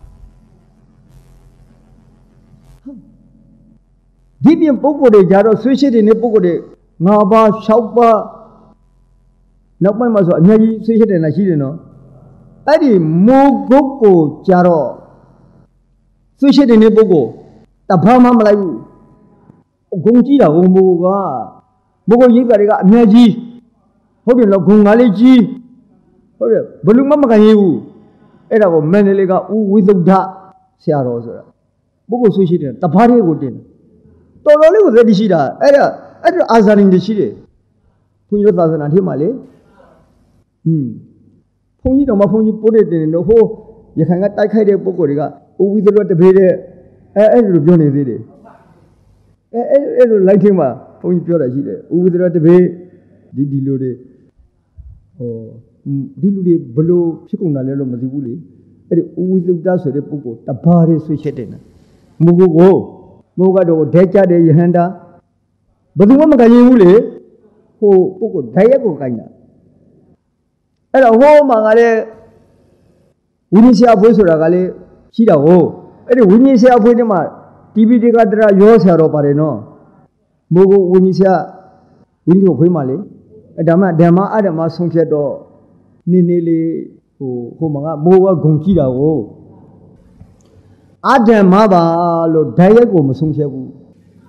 ဒီပြင်ပုဂ္ဂိုလ်တွေကြတော့ဆွေးရှိတဲ့နေပုဂ္ဂိုလ်တွေငါးပါး၆ပါးနောက်ပိုင်းမှာဆိုအများကြီးဆွေးရှိတယ်လားရှိတယ်နော်အဲ့ဒီမိုးကုတ်ကိုကြတော့ဆွေးရှိတဲ့နေပုဂ္ဂိုလ်တဘာမှမလိုက်ဘူးဂုံကြည့်တာဟိုမိုးကမိုးကုတ်ရိပ်ပါတွေကအများကြီးဟုတ်တယ်လို့ဂုံငါလေးကြီးဟုတ်တယ်ဘလူမမကန်ရဘူးအဲ့ဒါကိုမန္တလေးကဦးဝိသုဒ္ဓဆရာတော်ဆိုတာပုဂ္ဂိုလ်ဆွေးရှိတယ်တဘာတွေကိုတင်တော်တော်လေးကိုသက်တရှိတာအဲ့ဒါအဲ့ဒါအာဇာနည်ရှိတယ်ဘုန်းကြီးတို့သာသနာထဲမှာလေဟွန်းဘုန်းကြီးတော်မဘုန်းကြီးပို့တဲ့တင်တယ်တော့ဟိုရခိုင်ကတိုက်ခိုက်တဲ့ပုဂ္ဂိုလ်တွေကဦးဝိသလောတပေတဲ့အဲအဲ့လိုပြောနေသေးတယ်အဲအဲ့အဲ့လိုလိုက်ထင်းမှာဘုန်းကြီးပြောတာရှိတယ်ဦးဝိသလောတပေဒီဒီလိုတွေဟိုဒီလူတွေဘလို့ဖြစ်ကုန်တာလဲလို့မသိဘူးလေအဲ့ဒီဦးဝိသုဒ္ဓဆိုတဲ့ပုဂ္ဂိုလ်တဘာတွေဆွေးချက်တယ်နော်မူကိုကိုမိုးကတော့ဒဲကြတဲ့ယဟန္တာဘယ်သူမှမကရင်ဘူးလေဟိုပုဂ္ဂိုလ်ဓာတ်ရက်ကိုကိုင်းတာအဲ့တော့ဟိုမှာကလည်းဝိနည်းဆရာဖွေးဆိုတာကလည်းရှိတာဟုတ်အဲ့ဒီဝိနည်းဆရာဖွေးထဲမှာတီဗီတွေကတရရောဆရာတော်ပါတယ်နော်မိုးကိုဝိနည်းဆရာဝဝိနည်းကိုဖွေးမှလေအဲဒါမှဓမ္မအဓမ္မဆုံးဖြတ်တော့နေနေလေးဟိုဟိုမှာကမိုးကဂုံကြည့်တာကိုအဓမ္မပါလို့ဓာတ်ရိုက်ကိုမဆုံးဖြတ်ဘူး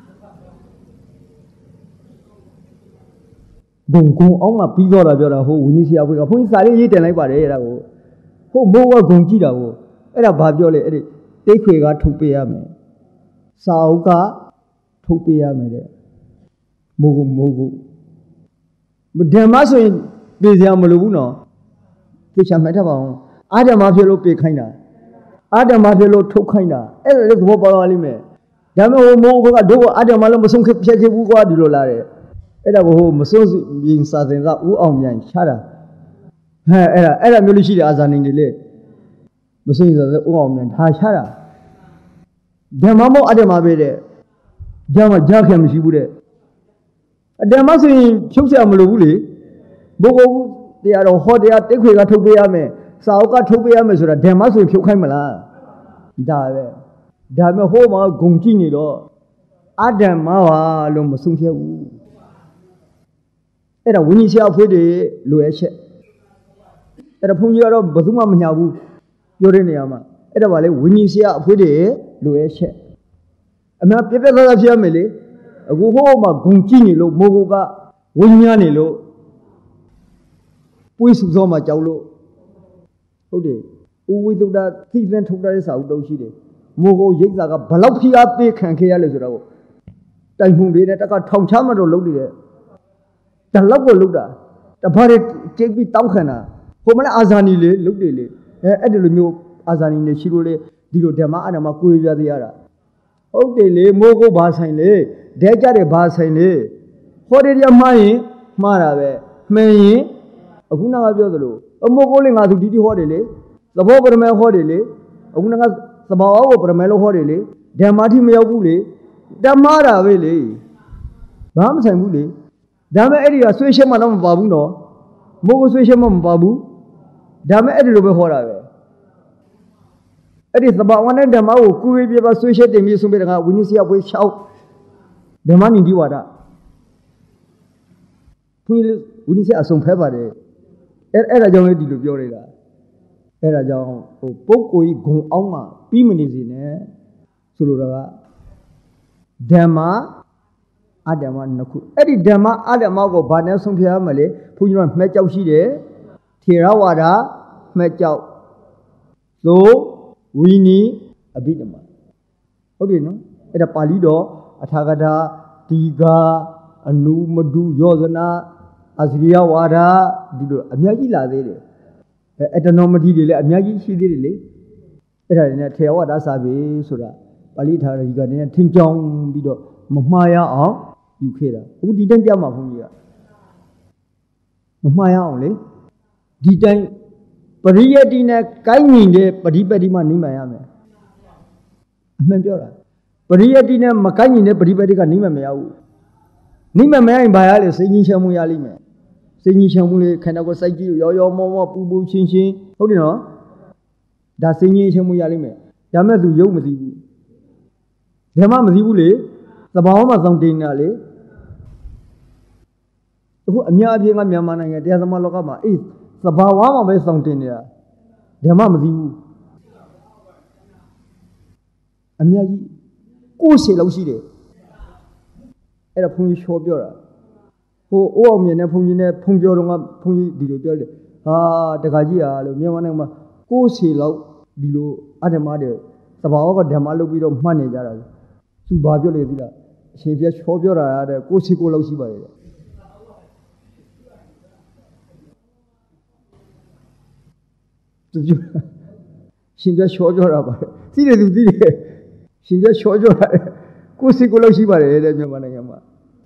ဘုံကုံအောင်မှပြီးတော့တာပြောတာဟိုဝိနည်းဆရာဖွေးကဘုန်းကြီးစာလေးရေးတင်လိုက်ပါတယ်အဲ့ဒါကိုဟိုမိုးကဂုံကြည့်တာကိုအဲ့ဒါဘာပြောလဲအဲ့ဒီတိတ်ခွေကထုတ်ပေးရမယ်စာအုပ်ကထုတ်ပေးရမယ်တဲ့မိုးကမိုးကဓမ္မဆိုရင်ပြေစရာမလိုဘူးနော်သိချာမှတ်ထားပါအောင်အာဓမ္မဖြစ်လို့ပြေခိုင်းတာအာဓမ္မဖြစ်လို့ထုတ်ခိုင်းတာအဲ့ဒါလည်းသဘောပေါက်ပါလိမ့်မယ်ဒါပေမဲ့ဟိုမိုးကတော့တို့ကအာဓမ္မလည်းမဆုံးဖြတ်ခဲ့ဘူးကွာဒီလိုလာတယ်အဲ့ဒါကိုဟိုမစိုးရင်စာသင်သားဦးအောင်မြန်ချတာဟဲ့အဲ့ဒါအဲ့ဒါမျိုးလို့ရှိတယ်အာဇာနင်တွေလေမစိုးရင်စာသင်ဦးအောင်မြန်ထားချတာဓမ္မမို့အဓမ္မပဲတဲ့ကြောင်းကကြားခင်မရှိဘူးတဲ့အဓမ္မဆိုရင်ဖြုတ်เสียမလိုဘူးလေဘုကိုတရားတော်ဟောတရားတိတ်ခွေကထုတ်ပေးရမယ်စာအုပ်ကထုတ်ပေးရမယ်ဆိုတာဓမ္မဆိုရင်ဖြုတ်ခိုင်းမလားဒါပဲဒါပေမဲ့ဟိုမှာဂုံကြည့်နေတော့အဓမ္မပါလို့မဆုံးဖြတ်ဘူးအဲ့ဒါဝိနည်းဆရာအဖွေးတွေလိုအပ်ချက်အဲ့ဒါဘုန်းကြီးကတော့ဘယ်သူမှမညာဘူးပြောတဲ့နေရာမှာအဲ့ဒါပါလေဝိနည်းဆရာအဖွေးတွေလိုအပ်ချက်အမှန်ပြပြသားသားဖြစ်ရမယ်လေအခုဟိုမှာဂုံကြည့်နေလို့မိုးကဝိညာဉ်နေလို့ပွေးစုစောမှာကြောက်လို့ဟုတ်တယ်ဥဝိသုဒ္ဓသိသင်ထုတ်တဲ့စာအုပ်တုံးရှိတယ်မိုးကိုရိတ်စာကဘလောက်ဖိအားပေးခံခဲ့ရလဲဆိုတော့တိုင်မှုတွေနဲ့တက်ကထောင်ချမတော့လုပ်နေတယ်တလောက်ကိုလုပ်တာတဘာတွေကျိတ်ပြီးတောင်းခံတာဟိုမလဲအာဇာနည်လေလုပ်တယ်လေအဲအဲ့ဒီလိုမျိုးအာဇာနည်နေရှိလို့လေဒီလိုဓမ္မအဓမ္မကိုယ်ပြသေးရတာဟုတ်တယ်လေမိုးကိုဘာဆိုင်လေဒဲကြတယ်ဘာဆိုင်လေဟောတယ်ရမှားရင်မှားတာပဲမှန်ရင်အခုနကပြောသလိုအမိုးကိုလေငါသူဒီဒီဟောတယ်လေသဘောပရမဲဟောတယ်လေအခုနကသဘာဝကိုပရမဲလို့ဟောတယ်လေဓမ္မတိမရောက်ဘူးလေဓမ္မတာပဲလေဘာမှမဆိုင်ဘူးလေဒါမဲ့အဲ့ဒီကဆွေးရှက်မှတော့မပါဘူးနော်မိုးကိုဆွေးရှက်မှမပါဘူးဒါမဲ့အဲ့ဒီလိုပဲဟောတာပဲအဲ့ဒီသဘာဝနဲ့ဓမ္မကိုကိုယ်ပြပြဆွေးရှက်တင်ပြီးဆုံးပြတဲ့ကဝိနည်းဆရာဘွေး၆ဓမ္မနိတိဝါဒဘုန်းကြီးဝိနည်းဆရာအဆုံးဖဲပါတယ်အဲ့အဲ့ဒါကြောင့်လေဒီလိုပြောနေတာအဲ့ဒါကြောင့်ဟိုပုဂ္ဂိုလ်ကြီးဂုံအောင်မှပြီးမနေစေနဲ့ဆိုလိုတာကဓမ္မအဓမ္မနှစ်ခုအဲ့ဒီဓမ္မအဓမ္မကိုဘာနဲ့ဆုံးဖြတ်ရမလဲဘုန်းကြီးတို့မှတ်ကြောက်ရှိတယ်ထေရဝါဒမှတ်ကြောက်သို့ဝိနည်းအဘိဓမ္မာဟုတ်တယ်နော်အဲ့ဒါပါဠိတော်အထာဂတာဒီဃာအနုမဒုယောဇနာအစရိယဝါဒဒီလိုအများကြီးလာသေးတယ်အဲအတနောမတိတွေလည်းအများကြီးရှိသေးတယ်လေအဲ့ဒါတွေနဲ့ထေရဝါဒစာပေဆိုတာပါဠိထာဂတာဒီဃာတွေနဲ့ထင်ကြောင်းပြီးတော့မမှားရအောင်ယူခဲ့တာအခုဒီတိုင်းပြမှာဘုန်းကြီးကမမှားရအောင်လေဒီတိုင်းပရိယတ္တိနဲ့ကိုင်းညီတဲ့ပရိပတ်တိမှနိမ့်မှန်ရမယ်အမှန်ပြောတာပရိယတ္တိနဲ့မကိုင်းညီတဲ့ပရိပတ်တိကနိမ့်မှန်မရဘူးနိမ့်မှန်မရရင်ဘာရလဲစိတ်ကြီးချမ်းမှုရလိမ့်မယ်စိတ်ကြီးချမ်းမှုလေးခန္ဓာကိုယ်စိတ်ကြီးရောရောမောမောပူပူချင်းချင်းဟုတ်တယ်နော်ဒါစိတ်ကြီးချမ်းမှုရလိမ့်မယ်ဒါမဲ့သူယုံမသိဘူးဓမ္မမသိဘူးလေသဘာဝမှာစောင့်တင်နေတာလေအခုအများအပြားကမြန်မာနိုင်ငံတရားသမားလောကမှာအေးသဘာဝမှာပဲစောင့်တင်နေတာဓမ္မမသိဘူးအများကြီးကိုယ်စီလောက်ရှိတယ်အဲ့ဒါဘုန်းကြီးချောပြောတာဟိုအိုးအောင်မြင်တဲ့ဘုန်းကြီးနဲ့ဖုန်ပြောတော့ကဘုန်းကြီးဒီလိုပြောတယ်ဟာတခါကြီးဟာလို့မြန်မာနိုင်ငံမှာကိုယ်စီလောက်ဒီလိုအဓမ္မတွေသဘာဝကဓမ္မလုပ်ပြီးတော့မှတ်နေကြတာသူဘာပြောလဲသီလားအရှင်ပြချောပြောတာတဲ့ကိုယ်စီကိုယ်လောက်ရှိပါတယ်သူရှင်ပြချောပြောတာပါသိတယ်သူသိတယ်ရှင်ပြချောပြောတာကိုယ်စီကိုယ်လောက်ရှိပါတယ်တဲ့မြန်မာနိုင်ငံမှာ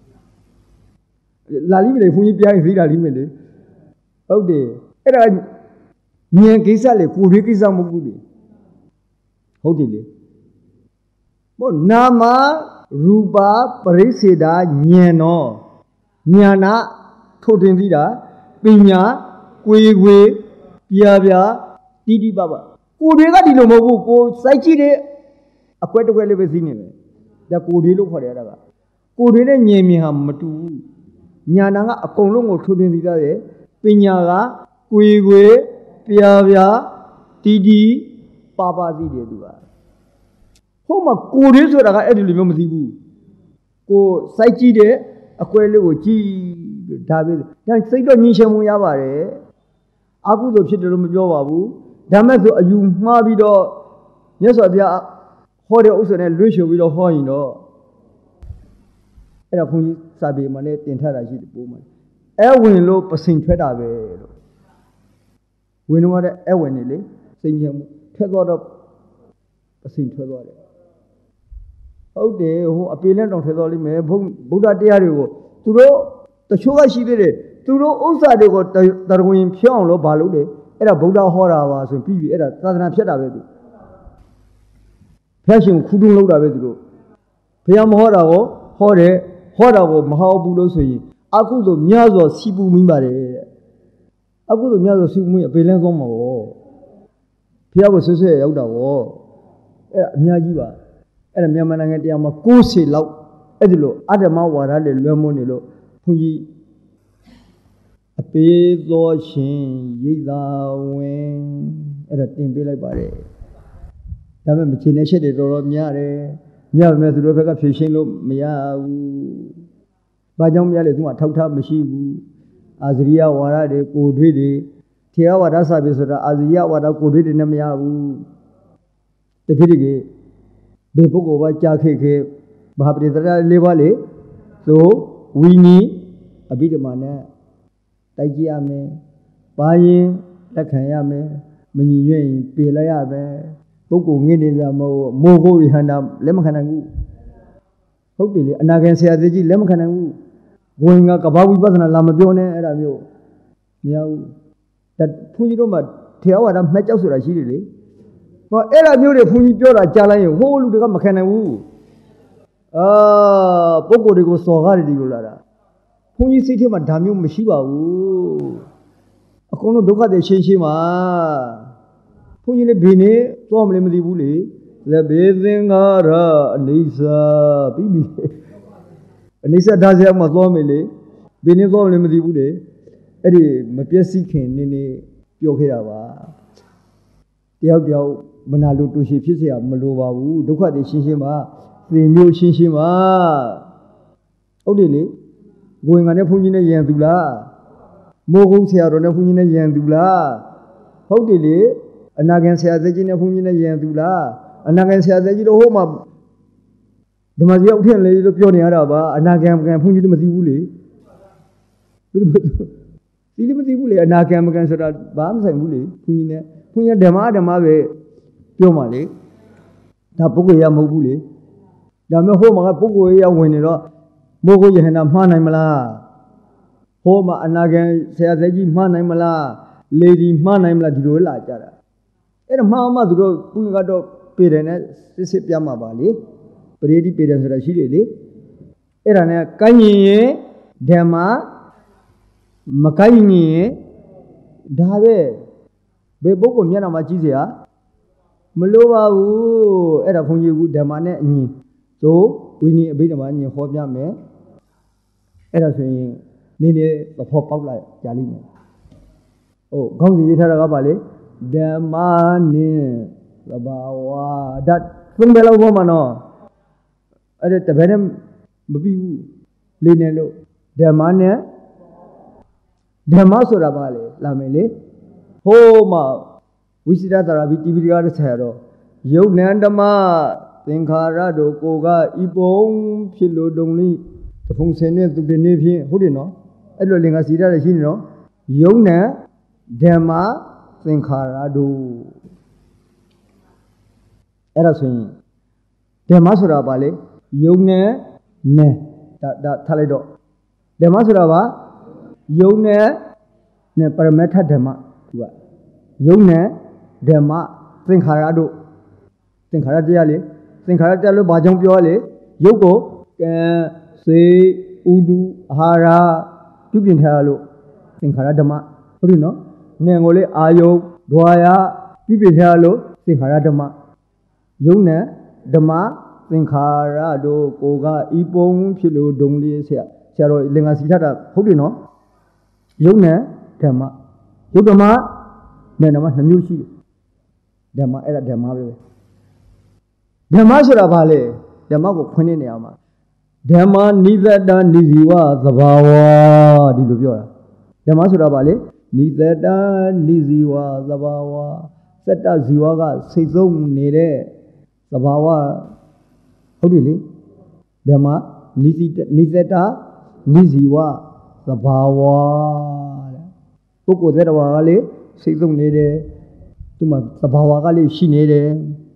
လာလိမ့်မယ်ဘုန်းကြီးပြရင်သိတာလိမ့်မယ်လေဟုတ်တယ်အဲ့ဒါမြင်ကိစ္စလေကိုယ်ရေးကိစ္စမဟုတ်ဘူးလေဟုတ်တယ်လေဘောနာမရူပပရိစ္ဆေဒဉာဏ်တော်ဉာဏထိုတင်သိတာပညာကိုယ်ကိုယ်ပြပြတိတိပပကိုယ်တွေကဒီလိုမဟုတ်ဘူးကိုယ်စိုက်ကြည့်တဲ့အကွက်တကွက်လေးပဲသိနေတယ်ဒါကိုယ်တွေလို့ခေါ်တယ်အဲ့ဒါကကိုယ်တွေနဲ့ဉာဏ်မြင်ဟာမတူဘူးညာနာကအကုန်လုံးကိုထိုးထွင်းသိသားတယ်ပညာကကွေကွေပြာပြာတီတီပါပါသိတယ်သူကဟိုမှာကိုရင်းဆိုတာကအဲ့ဒီလိုမျိုးမသိဘူးကိုစိုက်ကြည့်တဲ့အကွဲလေးကိုကြည့်ဒါပဲဒါစိတ်တော့ညှင်းရှင်းမှုရပါတယ်အကုသို့ဖြစ်တယ်လို့မပြောပါဘူးဒါမဲ့ဆိုအယူမှားပြီးတော့မြတ်စွာဘုရားဟောတဲ့ဥစ္စာနဲ့လွှင့်ချပြီးတော့ဟောရင်တော့အဲ့ဒါဘုန်းကြီးစာပေမှာလည်းတင်ထားတာရှိတယ်ပို့မှာအဲဝင်လို့ပစိန်ထွက်တာပဲလို့ဝင်တော့တဲ့အဲဝင်နေလေစိန်ချမှုထွက်သွားတော့ပစိန်ထွက်သွားတယ်ဟုတ်တယ်ဟိုအပေနဲ့တောင်ထွက်သွားလိမ့်မယ်ဘုဗုဒ္ဓတရားတွေကိုသူတို့တချို့ကရှိသေးတယ်သူတို့ဥစ္စာတွေကိုတရဝင်းဖြောင်းလို့ဘာလို့လဲအဲ့ဒါဗုဒ္ဓဟောတာပါဆိုပြီးပြီအဲ့ဒါသာသနာဖြတ်တာပဲသူဖျက်ရှင်ခူးတွန်းလောက်တာပဲသူတို့ဘုရားမဟောတာကိုဟောတယ်ဟောတာကိုမဟောဘူးလို့ဆိုရင်အကုသို့များစွာစီပူမိပါတယ်တဲ့အကုသို့များစွာစီပူမိအပေလန်းဆုံးမှာပေါ့ဘုရားကိုဆွဆွဲရောက်တာပေါ့အဲ့ဒါအများကြီးပါအဲ့ဒါမြန်မာနိုင်ငံတရားမှာကိုးဆယ်လောက်အဲ့ဒီလိုအဓမ္မဝါဒတွေလွှမ်းမိုးနေလို့ဘုန်းကြီးအပေသောရှင်ရိတ်သာဝင်အဲ့ဒါတင်ပေးလိုက်ပါတယ်ဒါပေမဲ့မချင်တဲ့ချက်တွေတော်တော်များတယ်များပေမဲ့သူတို့ဘက်ကဖြေရှင်းလို့မရဘူးဘာကြောင့်မရလဲသူကထောက်ထားမရှိဘူးအာဇရိယဝါဒတွေကိုတွေးတွေထေရဝါဒစာပေဆိုတာအာဇရိယဝါဒကိုတွေးတွေနဲ့မရဘူးတတိတကယ်ဘေပုဂ္ဂိုလ်ဘာကြာခေခေဘာပရိသရလေးပါလေဆိုဝီနီအဘိဓမ္မာနဲ့တိုက်ကြည့်ရမယ်ပါရင်လက်ခံရမယ်မညီညွတ်ရင်ပြေလိုက်ရမယ်ပုဂ္ဂိုလ်ငိနေစားမဟုတ်မိုးကိုရဟန္တာလက်မခံနိုင်ဘူးဟုတ်တယ်လေအနာဂံဆရာသေးကြီးလက်မခံနိုင်ဘူးဘဝင်ကကဘာဝိပဿနာလာမပြောနဲ့အဲ့ဒါမျိုးမရဘူးဒါဘုန်းကြီးတို့မှထေရဝါဒမှတ်ကြောက်ဆိုတာရှိတယ်လေဟောအဲ့ဒါမျိုးတွေဘုန်းကြီးပြောတာကြားလိုက်ရင်ဟိုးလူတွေကမခံနိုင်ဘူးအာပုဂ္ဂိုလ်တွေကိုစော်ကားတယ်ဒီလိုလာတာဘုန်းကြီးစိတ်ထဲမှာဒါမျိုးမရှိပါဘူးအကုန်လုံးဒုက္ခတွေရှင်းရှင်းပါဘုန်းကြီးလည်းဘယ်နဲ့သွားမလဲမသိဘူးလေလက်ဘေသင်္ကာရအနိစ္စပြီးပြီအနိစ္စဒါစရာမှသွားမယ်လေဘယ်နဲ့သွားမလဲမသိဘူးလေအဲ့ဒီမပြည့်စည်ခင်နေနေပြောခဲ့တာပါတယောက်တယောက်မနာလို့တူရှိဖြစ်เสียမလိုပါဘူးဒုက္ခတွေရှင်းရှင်းပါသင်မျိုးရှင်းရှင်းပါဟုတ်တယ်လေကိုယ်ငါနဲ့ဘုန်းကြီးနဲ့ယံသူလားမိုးကုန်းဆရာတော်နဲ့ဘုန်းကြီးနဲ့ယံသူလားဟုတ်တယ်လေအနာဂံဆရာသက်ကြီးနဲ့ဘုန်းကြီးနဲ့ယံသူလားအနာဂံဆရာသက်ကြီးတို့ဟိုမှာဓမ္မကြီးရောက်ထင်လေလို့ပြောနေရတာပါအနာဂံကံဘုန်းကြီးလည်းမသိဘူးလေဒီလိုမသိဘူးလေအနာဂံကံဆိုတာဘာမှမဆိုင်ဘူးလေဘုန်းကြီးနဲ့ဘုန်းကြီးဓမ္မဓမ္မပဲပြောမှလေဒါပုဂ္ဂိုလ်ရမဟုတ်ဘူးလေဒါမျိုးဟိုမှာကပုဂ္ဂိုလ်ရဝင်နေတော့မိုးကိုယဟန္တာမှားနိုင်မလားဟိုမှာအနာဂံဆရာသက်ကြီးမှားနိုင်မလားလေဒီမှားနိုင်မလားဒီလိုလာကြတာအဲ့ဒါမှားမှသူတို့ဘုန်းကြီးကတော့ပေတယ်နဲ့စစ်စစ်ပြမှာပါလေပရိတိပေတယ်ဆိုတာရှိတယ်လေအဲ့ဒါနဲ့ကန့်ရင်ရင်ဓမ္မမကန့်ရင်ရင်ဒါပဲဘယ်ပုဂ္ဂိုလ်မျက်နှာမှာကြည့်เสียမလိုပါဘူးအဲ့ဒါဘုန်းကြီးကဓမ္မနဲ့အညီသို့ဝိနည်းအဘိဓမ္မာအညီဟောပြမယ်အဲ့ဒါဆိုရင်နေနေသဘောပေါက်လာကြလိမ့်မယ်ဟုတ်ခေါင်းစီရေးထားတာကပါလေဓမ္မနဲ့သဘာဝဓာတ်သုံးဘယ်လောက်ဟောမှာနော်အဲ့ဒါတပည့်နဲ့မပြီးဘူးလေးနေလို့ဓမ္မနဲ့ဓမ္မဆိုတာပါလေလာမယ်လေဟိုမှာဝိစိတသရာဘိတိပိကရဆရာတော်ယုတ်နံဓမ္မသင်္ခါရတို့ကိုကဤပုံဖြစ်လို့တုံလိတဖုံစင်နဲ့သူတနေ့ဖြင့်ဟုတ်တယ်နော်အဲ့လိုလင်္ကာစီရရရှိနေနော်ယုတ်နံဓမ္မသင်္ခါရတို့အဲ့ဒါဆိုရင်ဓမ္မဆိုတာပါလေယုတ်နဲ့နဲ့ဒါဒါထားလိုက်တော့ဓမ္မဆိုတာပါယုတ်နဲ့နဲ့ပရမတ္ထဓမ္မသူကယုတ်နဲ့ဓမ္မသင်္ခါရတို့သင်္ခါရတရားလေသင်္ခါရတရားလို့ဘာကြောင့်ပြောလဲယုတ်ကိုကံစေဥဒုအာဟာရပြုပြင်ထားလို့သင်္ခါရဓမ္မဟုတ်ပြီနော်နေကိုလေအာယုဒွါယပြုပြင်ထားလို့သင်္ခါရဓမ္မယုတ်နဲ့ဓမ္မသင်္ခါရတို့ကိုကဤပုံဖြစ်လို့ဒုံလေးဆရာဆရာတော်လင်္ကာစီထတာဟုတ်တယ်နော်ယုံနဲ့ဓမ္မယုတ်ဓမ္မနဲ့ဓမ္မနှမျိုးရှိတယ်ဓမ္မအဲ့ဒါဓမ္မပဲဓမ္မဆိုတာဘာလဲဓမ္မကိုဖွင့်နေနေအောင်မှာဓမ္မနိသတ္တနိဇီဝသဘာဝဒီလိုပြောတာဓမ္မဆိုတာဘာလဲနိသတ္တနိဇီဝသဘာဝစတ္တဇီဝကစိတ်ဆုံးနေတဲ့သဘာဝဟုတ်တယ်လေဓမ္မနိစိတနိသတ္တနိဇီဝသဘာဝတဲ့ပုဂ္ဂိုလ်သက်တော်ကလေစိတ်ဆုံးနေတယ်သူမှသဘာဝကလေးရှိနေတယ်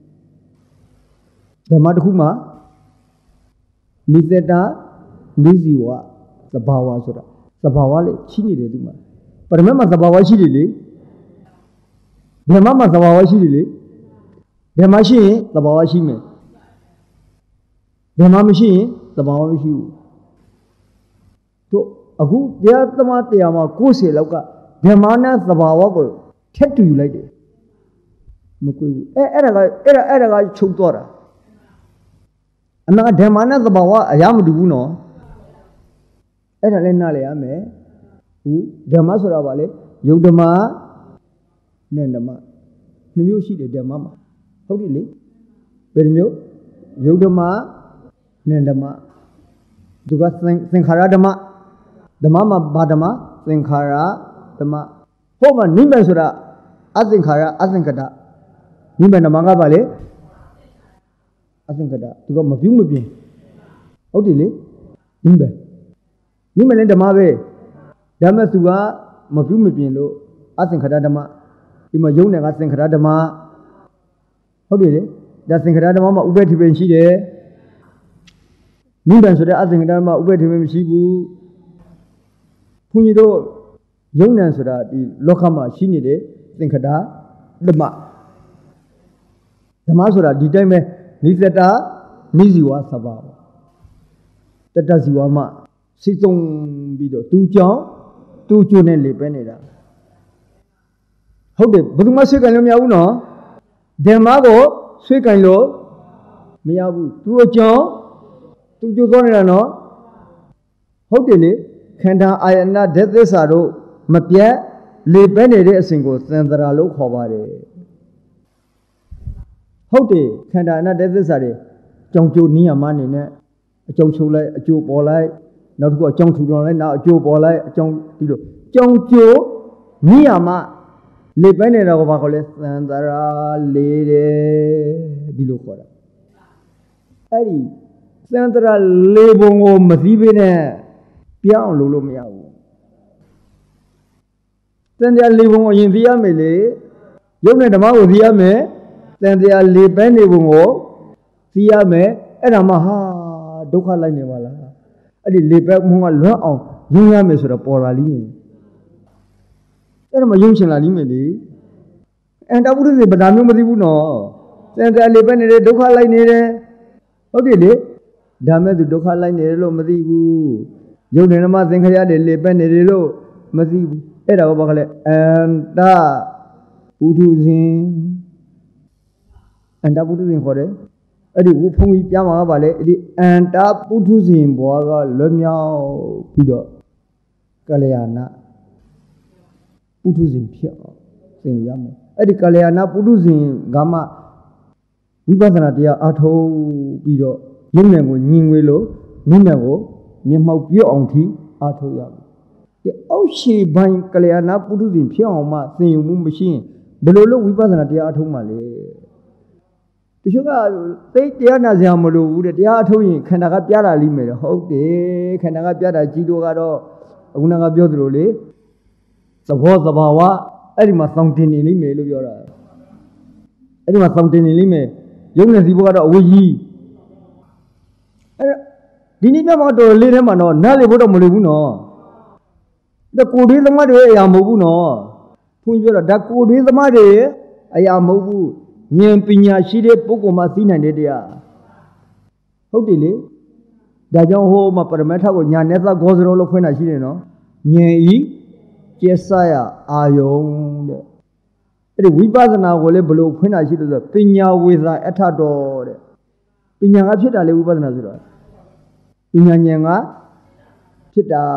ဓမ္မတစ်ခုမှနိသတ္တနိဇီဝသဘာဝဆိုတာသဘာဝလေးရှိနေတယ်သူမှပရမတ်မှာသဘာဝရှိတယ်လေဓမ္မမှာသဘာဝရှိတယ်လေဓမ္မရှိရင်သဘာဝရှိမယ်ဓမ္မမရှိရင်သဘာဝမရှိဘူးတို့အခုတရားသမားတရားမှာကိုယ်စီလောက်ကဓမ္မနဲ့သဘာဝကိုထက်တူယူလိုက်တယ်မကွေးဘူးအဲအဲ့ဒါကအဲ့ဒါအဲ့ဒါကချုပ်သွားတာအနာဓမ္မနဲ့သဘာဝအရာမတူဘူးနော်အဲ့ဒါလည်းနားလည်ရမယ်ဟုတ်ဓမ္မဆိုတာဗာလေယုတ်ဓမ္မနဲ့ဓမ္မနှစ်မျိုးရှိတယ်ဓမ္မမှာဟုတ်တယ်လေဘယ်လိုမျိုးယုတ်ဓမ္မနဲ့ဓမ္မသူကသင်္ခါရဓမ္မဓမ္မမှာဘာဓမ္မသင်္ခါရဓမ္မဟိုမှာနိမေဆိုတာအသင်္ခါရအသင်္ကတနိမေဓမ္မကပါလေအသင်္ကတသူကမပြုမပြင်းဟုတ်တယ်လေနိမေနိမေလည်းဓမ္မပဲဒါမဲ့သူကမပြုမပြင်းလို့အသင်္ခတဓမ္မဒီမှာယုံနယ်ကသင်္ခတဓမ္မဟုတ်တယ်လေဒါသင်္ခတဓမ္မမှာဥပ္ပတိပင်ရှိတယ်နိဗ္ဗာန်ဆိုတဲ့အသင်္ခတဓမ္မဥပ္ပတိပင်မရှိဘူးဘုန်းကြီးတို့ယုံနယ်ဆိုတာဒီလောကမှာရှိနေတဲ့သင်္ခတဓမ္မဓမ္မဆိုတာဒီတိုင်းပဲနိသတ္တနိဇီဝသဘာဝတတ္တဇီဝမှာစိတ်သုံးပြီးတော့သူကြောင့်သူကျိုးနဲ့လေပဲနေတာဟုတ်တယ်ဘယ်သူမှဆွေးကန်လို့မရဘူးနော်ဓမ္မကိုဆွေးကန်လို့မရဘူးသူအကြောင်းသူကျိုးသွားနေတာနော်ဟုတ်တယ်လေခန္ဓာအာယနာဓာတ်သစ္စာတို့မပြတ်လေပဲနေတဲ့အစဉ်ကိုသင်္သရာလို့ခေါ်ပါတယ်ဟုတ်တယ်ခန္ဓာအနတ္တသစ္စာတွေကြောင်ကျိုးနိယမအနေနဲ့အကြောင်းချုပ်လိုက်အကျိုးပေါ်လိုက်နောက်တစ်ခုအကြောင်းထူထောင်လိုက်နောက်အကျိုးပေါ်လိုက်အကြောင်းဒီလိုကြောင်ကျိုးနိယမလေပဲနေတာကိုဘာခေါ်လဲသန္တရာလေးတယ်ဒီလိုခေါ်တာအဲ့ဒီသန္တရာလေးပုံကိုမသိဘဲနဲ့ပြောင်းလို့လို့မရဘူးသန္တရာလေးပုံကိုအရင်သိရမယ်လေယုံနဲ့ဓမ္မကိုသိရမယ်သန္တရာလေးပဲနေပုံကိုသိရမယ်အဲ့ဒါမှဟာဒုက္ခလိုက်နေပါလားအဲ့ဒီလေပဲမုံကလွတ်အောင်ယုံရမယ်ဆိုတော့ပေါ်လာလိမ့်မယ်အဲ့ဒါမှယုံချင်လာလိမ့်မယ်လေအန္တပုရိသေဗဒါမျိုးမသိဘူးနော်သန္တရာလေးပဲနေတယ်ဒုက္ခလိုက်နေတယ်ဟုတ်တယ်လေဒါမဲ့သူဒုက္ခလိုက်နေတယ်လို့မသိဘူးယုံနေဓမ္မသင်္ခါရတွေလေပဲနေတယ်လို့မသိဘူးအဲ့ဒါကိုဘာခလဲအန္တပုထုဇဉ်အန္တပုထုဇဉ်ခေါ်တယ်အဲ့ဒီဘုန်းကြီးပြမှာပါလေအဲ့ဒီအန္တပုထုဇဉ်ဘွားကလွတ်မြောက်ပြီးတော့ကလျာဏပုထုဇဉ်ဖြစ်အောင်သင်ရမယ်အဲ့ဒီကလျာဏပုထုဇဉ်ကမှဝိပဿနာတရားအထောက်ပြီးတော့ယုံနယ်ကိုညင်ငွေလို့နုနယ်ကိုမျက်မှောက်ပြုတ်အောင်ထိအထောက်ရမယ်ဒီအောက်ရှိပိုင်းကလျာဏပုထုဇဉ်ဖြစ်အောင်မှသင်ယူမှုမရှိရင်ဘယ်လိုလုပ်ဝိပဿနာတရားအထောက်မှလဲတချို့ကသိတရားနာစရာမလိုဘူးတဲ့တရားအထုတ်ရင်ခန္ဓာကပြတာလိမ့်မယ်ဟုတ်တယ်ခန္ဓာကပြတာကြီးတော့ကတော့အခုနကပြောသလိုလေသဘောသဘာဝအဲ့ဒီမှာစောင့်တင်နေလိမ့်မယ်လို့ပြောတာအဲ့ဒီမှာစောင့်တင်နေလိမ့်မယ်ရုပ်နဲ့စီဘကတော့အဝေးကြီးအဲ့ဒီနေ့ပြမတော်လေးထဲမှာတော့နားလေဖို့တော့မလိုဘူးနော်ဒါကိုတွေးသမားတွေအရာမဟုတ်ဘူးနော်ဘုန်းကြီးပြောတာဒါကိုတွေးသမားတွေအရာမဟုတ်ဘူးဉာဏ်ပညာရှိတဲ့ပုဂ္ဂိုလ်မှသိနိုင်တဲ့တရားဟုတ်တယ်လေဒါကြောင့်ဟိုမှာပရမတ်ထကိုညာနဲ့သဂောစရောလို့ဖွင့်တာရှိတယ်နော်ဉာဏ်ဤကျက်ဆရာအာယုံတဲ့အဲ့ဒီဝိပဿနာကိုလည်းဘလို့ဖွင့်တာရှိလို့ဆိုပညာဝေစာအထတော်တဲ့ပညာကဖြစ်တာလေဝိပဿနာဆိုတော့ပညာဉာဏ်ကဖြစ်တာ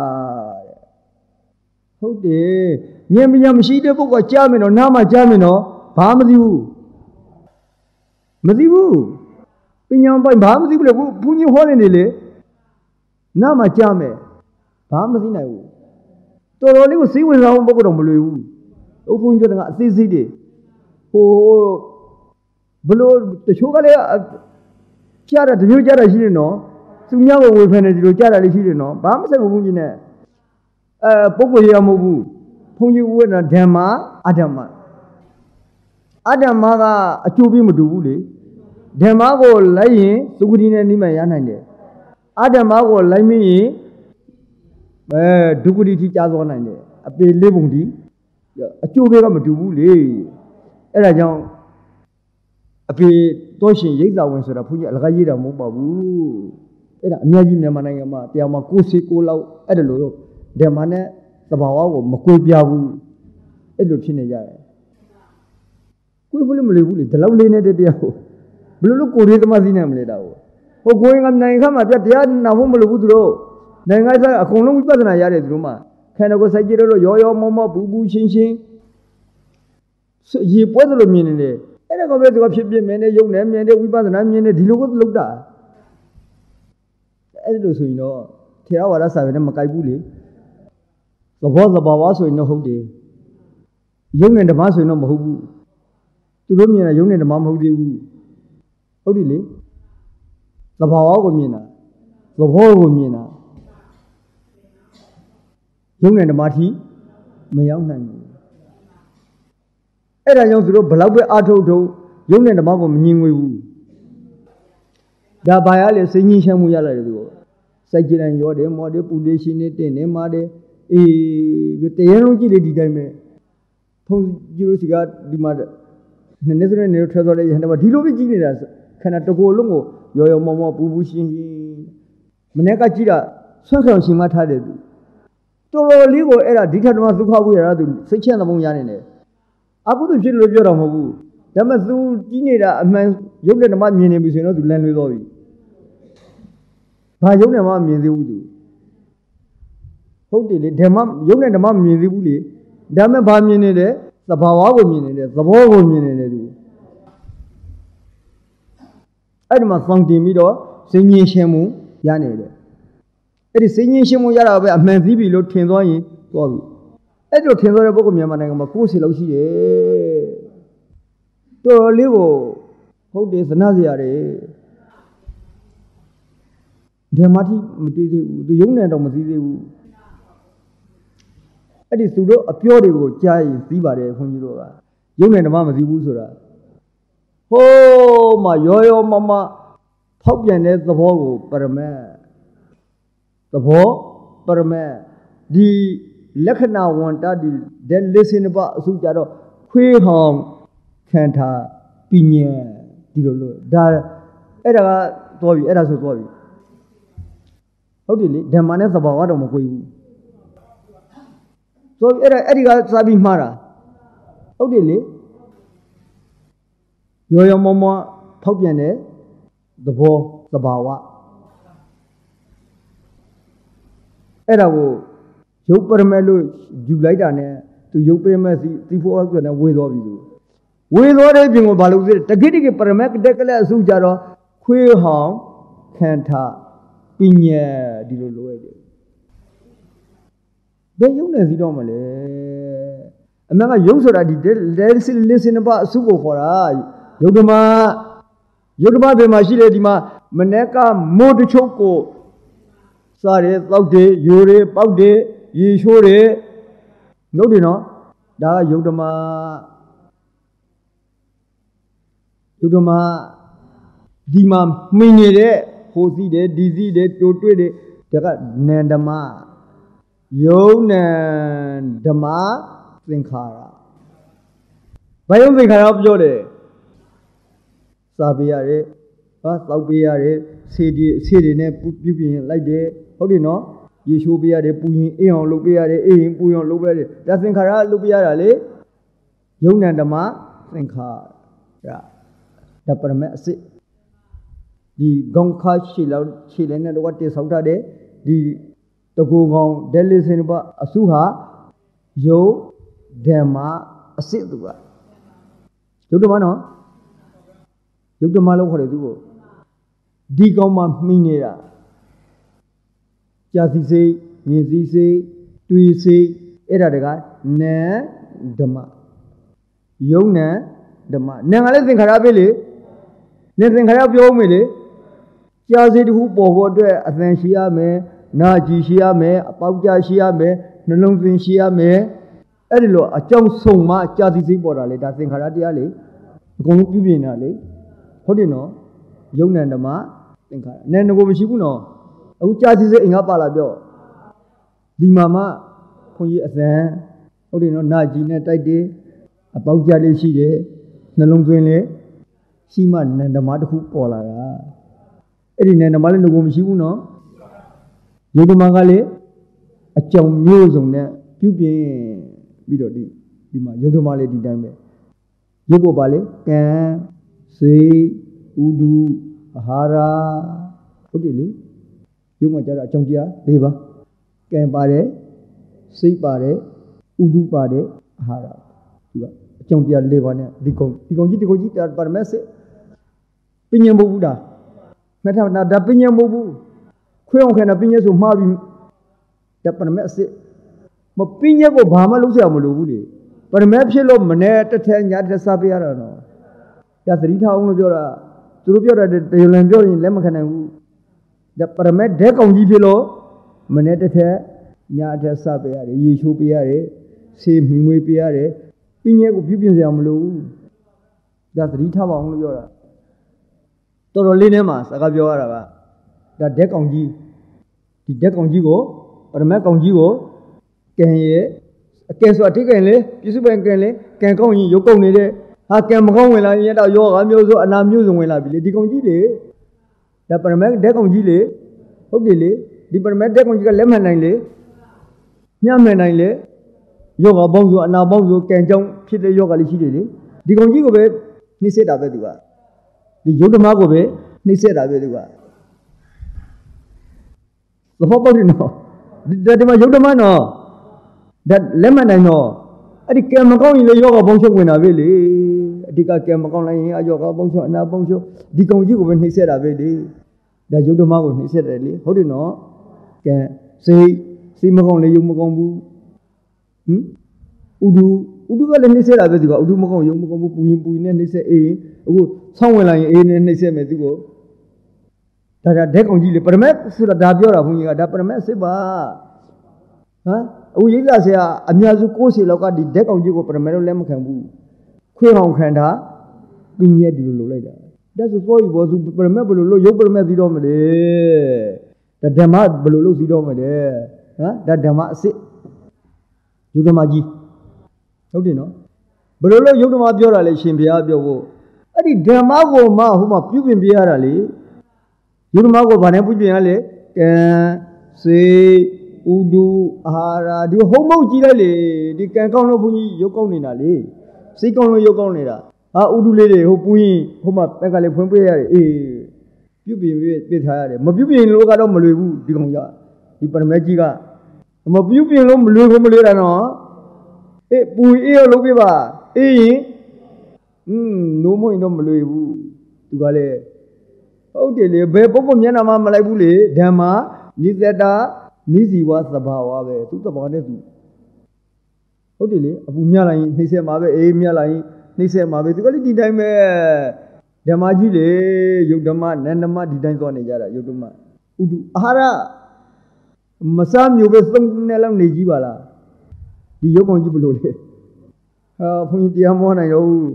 ဟုတ်တယ်ဉာဏ်ပညာမရှိတဲ့ပုဂ္ဂိုလ်ကြားမယ်နော်နားမှာကြားမယ်နော်ဘာမသိဘူးမသိဘူးပညာပိုင်ဘာမသိဘူးလေဘုန်းကြီးဟောနေနေလေနားမှာကြားမယ်ဘာမသိနိုင်ဘူးတော်တော်လေးကိုစိတ်ဝင်စားအောင်ပုဂ္ဂိုလ်တော့မလွယ်ဘူးဥပ္ပုံကျတဲ့အသေးစိတ်တွေဟိုဘလို့တချို့ကလည်းကြားတာတမျိုးကြားတာရှိတယ်နော်သူများကိုဝေဖန်နေဒီလိုကြားတာလေးရှိတယ်နော်ဘာမှဆက်ဘုန်းကြီးနဲ့အဲပုဂ္ဂိုလ်ရမဟုတ်ဘူးဘုန်းကြီးဝေနာဓမ္မအဓမ္မအဓမ္မကအကျိုးပေးမတူဘူးလေဓမ္မကိုလိုက်ရင်သုခတိနဲ့နိမရနိုင်တယ်အဓမ္မကိုလိုက်မရင်အဲဒုက္ခတိထိကြားသွားနိုင်တယ်အပေလေးပုံဒီအကျိုးပေးကမတူဘူးလေအဲ့ဒါကြောင့်အပေတောရှင်ရိတ်သာဝင်ဆိုတာဘုန်းကြီးအလကားရေးတာမဟုတ်ပါဘူးအဲ့ဒါအများကြီးမြန်မာနိုင်ငံမှာတရားမှာကိုယ်စီကိုယ်လောက်အဲ့ဒါလို့ဓမ္မနဲ့သဘာဝကိုမကွေးပြဘူးအဲ့လိုဖြစ်နေကြတယ်ကွေးဖို့လည်းမလွယ်ဘူးလေဒီလောက်လေးနေတဲ့တရားကိုဘယ်လိုလုပ်ကိုယ်ရေးသမားသိနိုင်မလဲတာကိုဟိုကိုယ်ကနိုင်ငံခါမှာပြတရားနာဖို့မလိုဘူးသူတို့နိုင်ငံသားအကုန်လုံးဝိပဿနာရတယ်သူတို့မှခန္ဓာကိုယ်စိုက်ကြည့်လို့ရောရောမောမောပူပူရှင်းရှင်းရေပွဲသလိုမြင်နေတယ်အဲ့ဒါကပဲသူကဖြစ်ဖြစ်မြင်နေရုပ်နဲ့မြင်နေဝိပဿနာမြင်နေဒီလိုကိုလုပ်တာအဲ့လိုဆိုရင်တော့ထေရဝါဒစာပေနဲ့မကိုက်ဘူးလေသဘောသဘာဝဆိုရင်တော့ဟုတ်တယ်ရုပ်နဲ့ဓမ္မဆိုရင်တော့မဟုတ်ဘူးသူတို့မြင်တာရုပ်နဲ့ဓမ္မမဟုတ်သေးဘူးဟုတ်တယ်လေသဘာဝကိုမြင်တာသဘောကိုမြင်တာရုပ်နဲ့ဓမ္မထိမရောက်နိုင်ဘူးအဲ့ဒါကြောင့်သူတို့ဘလောက်ပဲအာထုတ်ထုတ်ရုပ်နဲ့ဓမ္မကိုမငြင်းငွေဘူးဒါဘာရလဲစိတ်ငြင်းချမ်းမှုရလာတယ်သူကစိုက်ကြည်တိုင်းရောတယ်မော်တယ်ပူတယ်ရှင်နေတင်နေမာတယ်အေးတရားလုံးကြည့်လေဒီတိုင်းပဲဖုန်းကြည့်လို့စီကဒီမှာနည်းနည်းစနေနေထွက်သွားတဲ့ရဟန်းတော်ဒီလိုပဲကြည့်နေတာခန္ဓာတကိုယ်လုံးကိုရောရောမောမောပူပူရှင်းရှင်းမနေ့ကကြည့်တာဆွမ်းခေါင်ရှင်မထားတယ်သူတော်တော်လေးကိုအဲ့ဒါဒီထက်တော့ဒုက္ခဝိရတာသူစိတ်ချမ်းသာမှုရနေတယ်အကုသိုလ်ဖြစ်လို့ပြောတာမဟုတ်ဘူးဒါပေမဲ့သူကြီးနေတာအမှန်ရုပ်နဲ့ဓမ္မမြင်နေပြီဆိုရင်တော့သူလန်လွေးသွားပြီဘာရုပ်နဲ့မှမြင်သေးဘူးသူဟုတ်တယ်လေဓမ္မရုပ်နဲ့ဓမ္မမြင်သေးဘူးလေဒါပေမဲ့ဘာမြင်နေတယ်သဘာဝကိုမြင်နေတယ်သဘောကိုမြင်နေတယ်သူအဲ့ဒီမှာစောင့်တင်ပြီးတော့စိတ်ငြင်းရှင်းမှုရနေတယ်အဲ့ဒီစိတ်ငြင်းရှင်းမှုရတာပဲအမှန်သိပြီလို့ထင်သွားရင်သွားပြီအဲ့လိုထင်သွားတဲ့ပုဂ္ဂိုလ်မြန်မာနိုင်ငံမှာကိုယ်စီလောက်ရှိတယ်တော်တော်လေးကိုဟုတ်တယ်သနာစရာတွေဓမ္မတိမတွေ့သေးဘူးသူယုံနေတော့မသိသေးဘူးအဲ့ဒီသူတို့အပြောတွေကိုကြားရင်သိပါတယ်ခွန်ကြီးတို့ကယုံနေဓမ္မမသိဘူးဆိုတာဟိုးမှာရောရောမမဖောက်ပြန်တဲ့သဘောကိုပရမတ်သဘောပရမတ်ဒီလက္ခဏာဝန္တဒီတဲ့လစ္စင်ပအစုကြတော့ခွေးဟောင်ခံထားပညာဒီလိုလို့ဒါအဲ့ဒါကသွားပြီအဲ့ဒါဆိုသွားပြီဟုတ်တယ်လေဓမ္မနဲ့သဘာဝတော့မကွေဘူးဆိုအဲ့ဒါအဲ့ဒီကစာပြီးမှားတာဟုတ်တယ်လေရောရောမောမောဖောက်ပြန်တဲ့သဘောသဘာဝအဲ့ဒါကိုရုပ်ပရမတ်လို့ယူလိုက်တာနဲ့သူရုပ်ပရမတ်စီသီဖို့အဲ့ဒါနဲ့ဝေသွားပြီသူဝေသွားတဲ့ပြင်ကိုဘာလို့လဲတကိတကိပရမတ်တက်ကလေးအစုကြတော့ခွေးဟောင်ခံထားပညာဒီလိုလိုရတယ်ဘယ်ရုပ်နဲ့စီတော့မလဲအမှန်ကရုပ်ဆိုတာဒီလက်စလစနပါအစုကိုခေါ်တာယုတ်ဓမ္မယုတ်ဓမ္မဘယ်မှာရှိလဲဒီမှာမနေ့ကမိုးတချုပ်ကိုစားတယ်တောက်တယ်ယူတယ်ပေါက်တယ်ရေချိုးတယ်နှုတ်တယ်နော်ဒါကယုတ်ဓမ္မယုတ်ဓမ္မဒီမှာမှင်နေတဲ့ဟိုစီတယ်ဒီစီတယ်တိုးတွေ့တယ်ဒါကနန္ဓမယုံနံဓမ္မသင်္ခါရဘာယုံသင်္ခါရပြောတယ်စားပေးရတယ်ဟာတောက်ပေးရတယ်ဆေးဒီဆေးတွေနဲ့ပြုပြင်လိုက်တယ်ဟုတ်တယ်နော်ရေချိုးပေးရတယ်ပူရင်အေးအောင်လုပ်ပေးရတယ်အေးရင်ပူအောင်လုပ်ပေးရတယ်ဒါသင်္ခါရလုပ်ပေးရတာလေယုံနံဓမ္မသင်္ခါရဒါပရမတ်အစစ်ဒီဂုံခါရှိလောက်ရှိလည်းနဲ့တော့တိဆောက်ထားတယ်ဒီ The Gugong, Delhi Sinba, Asuha, Yo, Dema, Asidua. Yudamano? Yudamalo, what do? Digoma Minera. Jazzy, Nizi, Tuisi, Edadaga, Ne, Dama. Yona, Dama. Never think Harabili, nothing Harab Yomili. Jazzy who bought a then Shia me, Naji Shia me, Pauja Shia me, Nalungin Shia me, Edilo, a chunk so much Jazzy Borale, that thing Haradiali, Gongubinali. How do you know? Yona and Dama, think I. Nano Shibuno, a Jazzy in Apalabio. The Mama, Puyi a then, how do you know Naji Netide, a Pauja Shide, Nalungin, Shiman and the Madu Polara. Ini nama lain tu kami siapa no? Jodoh mangale, acam nyozong ne, piupin, bido di, di mana jodoh mangale di dalam. Jodoh balik, kan, si, udu, hara, okey ni, jodoh macam acam dia, leba, kan pare, si pare, udu pare, hara, juga acam dia leba ne, dikong, dikong ji, dikong ji, ter permese, pinjam buku dah. Meta na dapinya mobu, kuyong kena pinya so mabi, dapat mese, ma pinya ko bahama lu siapa lu buli, per mese lo mana teteh nyat sabi ada no, ya cerita orang lu jora, turu jora de jualan jora ini lem kena u, dapat mese dek orang jipi lo, mana teteh nyat sabi ada, Yesus pi ada, si minggu pi ada, pinya ko piupin siapa lu, ya cerita orang lu jora. Toro lene mas, agak jauh ada. Dah dek angji, di dek angji go, permen angji go, kehye, kesuatu kehle, kisu bang kehle, keh kau ni, yo kau ni deh, ha keh makau ni lah, ni dah yo kami yo so anam yo so ni lah, bile di angji deh, dah permen dek angji le, ok le, di permen dek angji ka lem hanai le, nyam hanai le, yo kau bang so anam bang so keh jang, kita yo kali sini le, di angji go be, ni se dah betul. Di jodoh mago be, ni saya dah betul. Lepas apa ni no? Dari mana jodoh mana? Dan lemah ni no. Adik kem kau ini yoga bangsa mana beli? Adik kem kau lain yoga bangsa na bangsa. Di kau juga be ni saya dah beli. Dan jodoh mago ni saya dah beli. How do you know? Kem si si makau ni yung makau bu. Hmm? Udu udu kalau ni saya dah beli juga. Udu makau yung makau bu puin puin ni saya eh. Aku Sang lain ini ni saya mesti go. Dah dek orang jili, permen sudah dah biar aku ni ada permen sebab, ha? Aku jadi lah saya, amnya tu kosi lakukan di dek orang jili ko permen tu lem khambu, kue orang khanda, pinya di dulu lagi dah. Dah sesuai bos permen belulu, yo permen tidak mede, dah demat belulu tidak mede, ha? Dah demat si, juga maji, tahu di no? Belulu juga mat biar lah, simpiah biar wo. Adi demago ma huma piupin biara le, yurumago bane piupin le, kan se udu hara, di homo jira le, di kan kau no punyi yo kau ni na le, se kau no yo kau ni la, ah udu le le ho punyi huma pekale pun pun ya le, eh piupin pi pi thaya le, ma piupin lo ka do malui bu di kau ya, di permeji ka, ma piupin lo malui ko malui la no, eh punyi eh lo pi ba, eh Hmm, nomo ini melui bu, tu kali. Oh dia le, beberapa punya nama Malay bule, dhamma, ni zeta, ni siwa sabawa be, tu sabawa ni tu. Oh dia le, punya lain, ni saya mabe, eh punya lain, ni saya mabe, tu kali di dalam dhamma ji le, yuk dhamma, nan dhamma di dalam tu ni jara, yuk dhamma. Udu, ahara, masam yuk besong ni alam ni jiwa lah, di yuk kau ji belum le. Ah, punya dia mau na yo.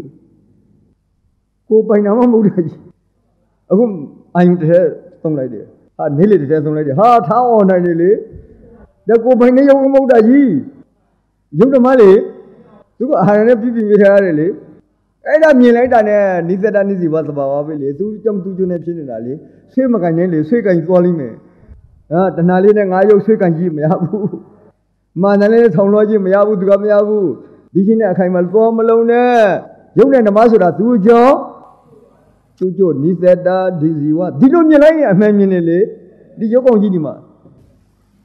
Ko pai nama muda ji. Aku ayam teh tong lagi dia. Ha nile teh tong lagi dia. Ha thao na nile. Dah ko pai ni yo muda ji. Yo dah male. Tu ko hari ni pipi pipi hari le. Eh dah mil lagi dah ni. Ni sedar ni siapa sebab apa le. Tu jam tujuh ni pun ni le. Saya makan ni le. Saya kan jual ni. Ha tenali ni ngayo saya kan ji meyabu. Mana ni thong lo ji meyabu tu kan meyabu. Di sini akai mal tua malau ni. Yo ni nama sudah tujuh. Tujuh ni sedar di jiwa. Di dalam ni lagi apa ni le? Di jokong ji ni mah.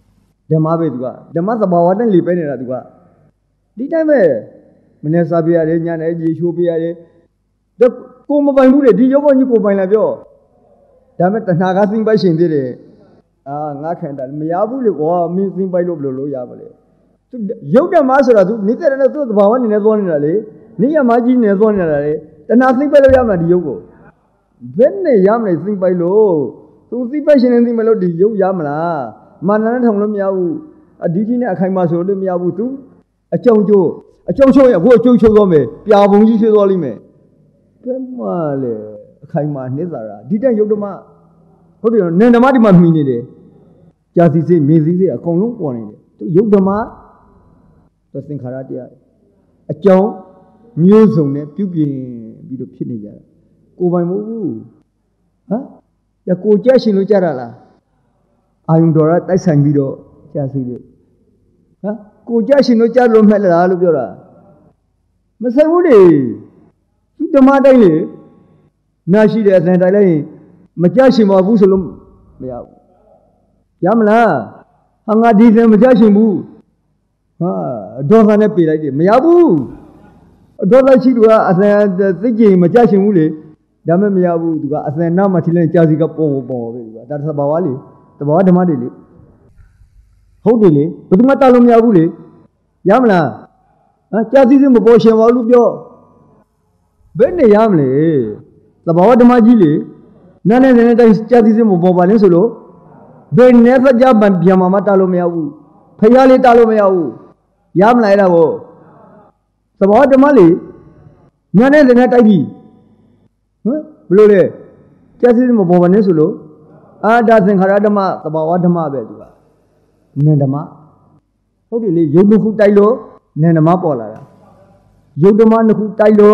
ဓမ္မပဲသူကဓမ္မသဘာဝနဲ့လေပဲနေတာသူကဒီတိုင်းပဲမနေ့စားပြရတယ်ညနေရေချိုးပြရတယ်ကိုမပိုင်ဘူးလေဒီယောဂကြီးကိုပိုင်လာပြောဒါမဲ့တဏှာကသိမ့်ပိုက်ရှင်သေးတယ်အာငါခန္ဓာမရဘူးလေကွာမင်းသိမ့်ပိုက်လို့ဘယ်လိုလုပ်ရမလဲသူရုပ်ဓမ္မဆိုတာသူနေတဲ့နဲ့သူ့သဘာဝနေနဲ့သွားနေတာလေနေရမကြီးနေသွားနေတာလေတဏှာသိမ့်ပိုက်လို့ရမှာဒီရုပ်ကိုဘယ်နဲ့ရမလဲသိမ့်ပိုက်လို့သူသိမ့်ပိုက်ရှင်နေသိမ့်မလို့ဒီရုပ်ရမလားမာနနဲ့ထောင်လို့မရဘူးအဒီကြီးနဲ့အခိုင်မာဆိုလို့မရဘူးသူအကြုံကျိုးအကြုံချုံရအခုအကျုံချုပ်သွားမယ်ပြာပုံကြီးဖြစ်သွားလိမ့်မယ်ဘယ်မှာလဲအခိုင်မာနှစ်သာရဒီတဲ့ယုတ်ဓမ္မဟုတ်တယ်နန္ဓမ္မဒီမှာမှီနေတယ်ကြာစီစိမေစီစိအကုန်လုံးပေါ်နေတယ်သူယုတ်ဓမ္မသသင်္ခါရတရားအကြောင်းမျိုးစုံနဲ့ပြုပြင်ပြီးတော့ဖြစ်နေကြတာကိုယ်ပိုင်မဟုတ်ဘူးဟမ်ဒါကိုကြက်ရှင်လို့ကြတာလားအာယုံတော်ရတိုက်ဆိုင်ပြီးတော့ကြာစီလို့ဟမ်ကိုကြက်ရှင်လို့ကြလို့မှတ်လားလို့ပြောတာမဆိုင်ဘူးလေသူဓမ္မတိုင်းလေနာရှိတဲ့အသံတိုင်းလိုက်မကြရှင်ပါဘူးဆိုလို့မရဘူးရမလားဟာငါဒီစံမကြရှင်ဘူးဟာဒေါသနဲ့ပြေးလိုက်တယ်မရဘူးဒေါသရှိသူကအသံသိကြင်မကြရှင်ဘူးလေဒါမဲ့မရဘူးသူကအသံနာမှထီလဲကြာစီကပေါ်ပေါ်ပဲသူကဒါသဘာဝလေသဘာဝဓမ္မတွေလေဟုတ်တယ်လေဘယ်သူမှတားလို့မရဘူးလေရမလားဟာကြာစီစမပေါ်ရှင်ပါဘူးလို့ပြောဘယ်နဲ့ရမလဲသဘာဝဓမ္မကြီးလေနာနဲ့တဲ့တိုင်းကြာစီစမပေါ်ပါလဲဆိုလို့ဘယ်နဲ့စကြပံပြန်မှာမတားလို့မရဘူးဖျားလေးတားလို့မရဘူးရမလားအဲ့ဒါကိုသဘောဓမ္မလေညာနဲ့လည်းတိုက်ပြီဟမ်ဘလို့လဲကျက်စစ်မပေါ်ပါနဲ့ဆိုလို့အာဒါသင်္ခါရဓမ္မသဘာဝဓမ္မပဲသူကနန္ဓမ္မဟုတ်တယ်လေယုတ်တစ်ခုတိုက်လို့နန္ဓမ္မပေါ်လာတာယုတ်ဓမ္မနှစ်ခုတိုက်လို့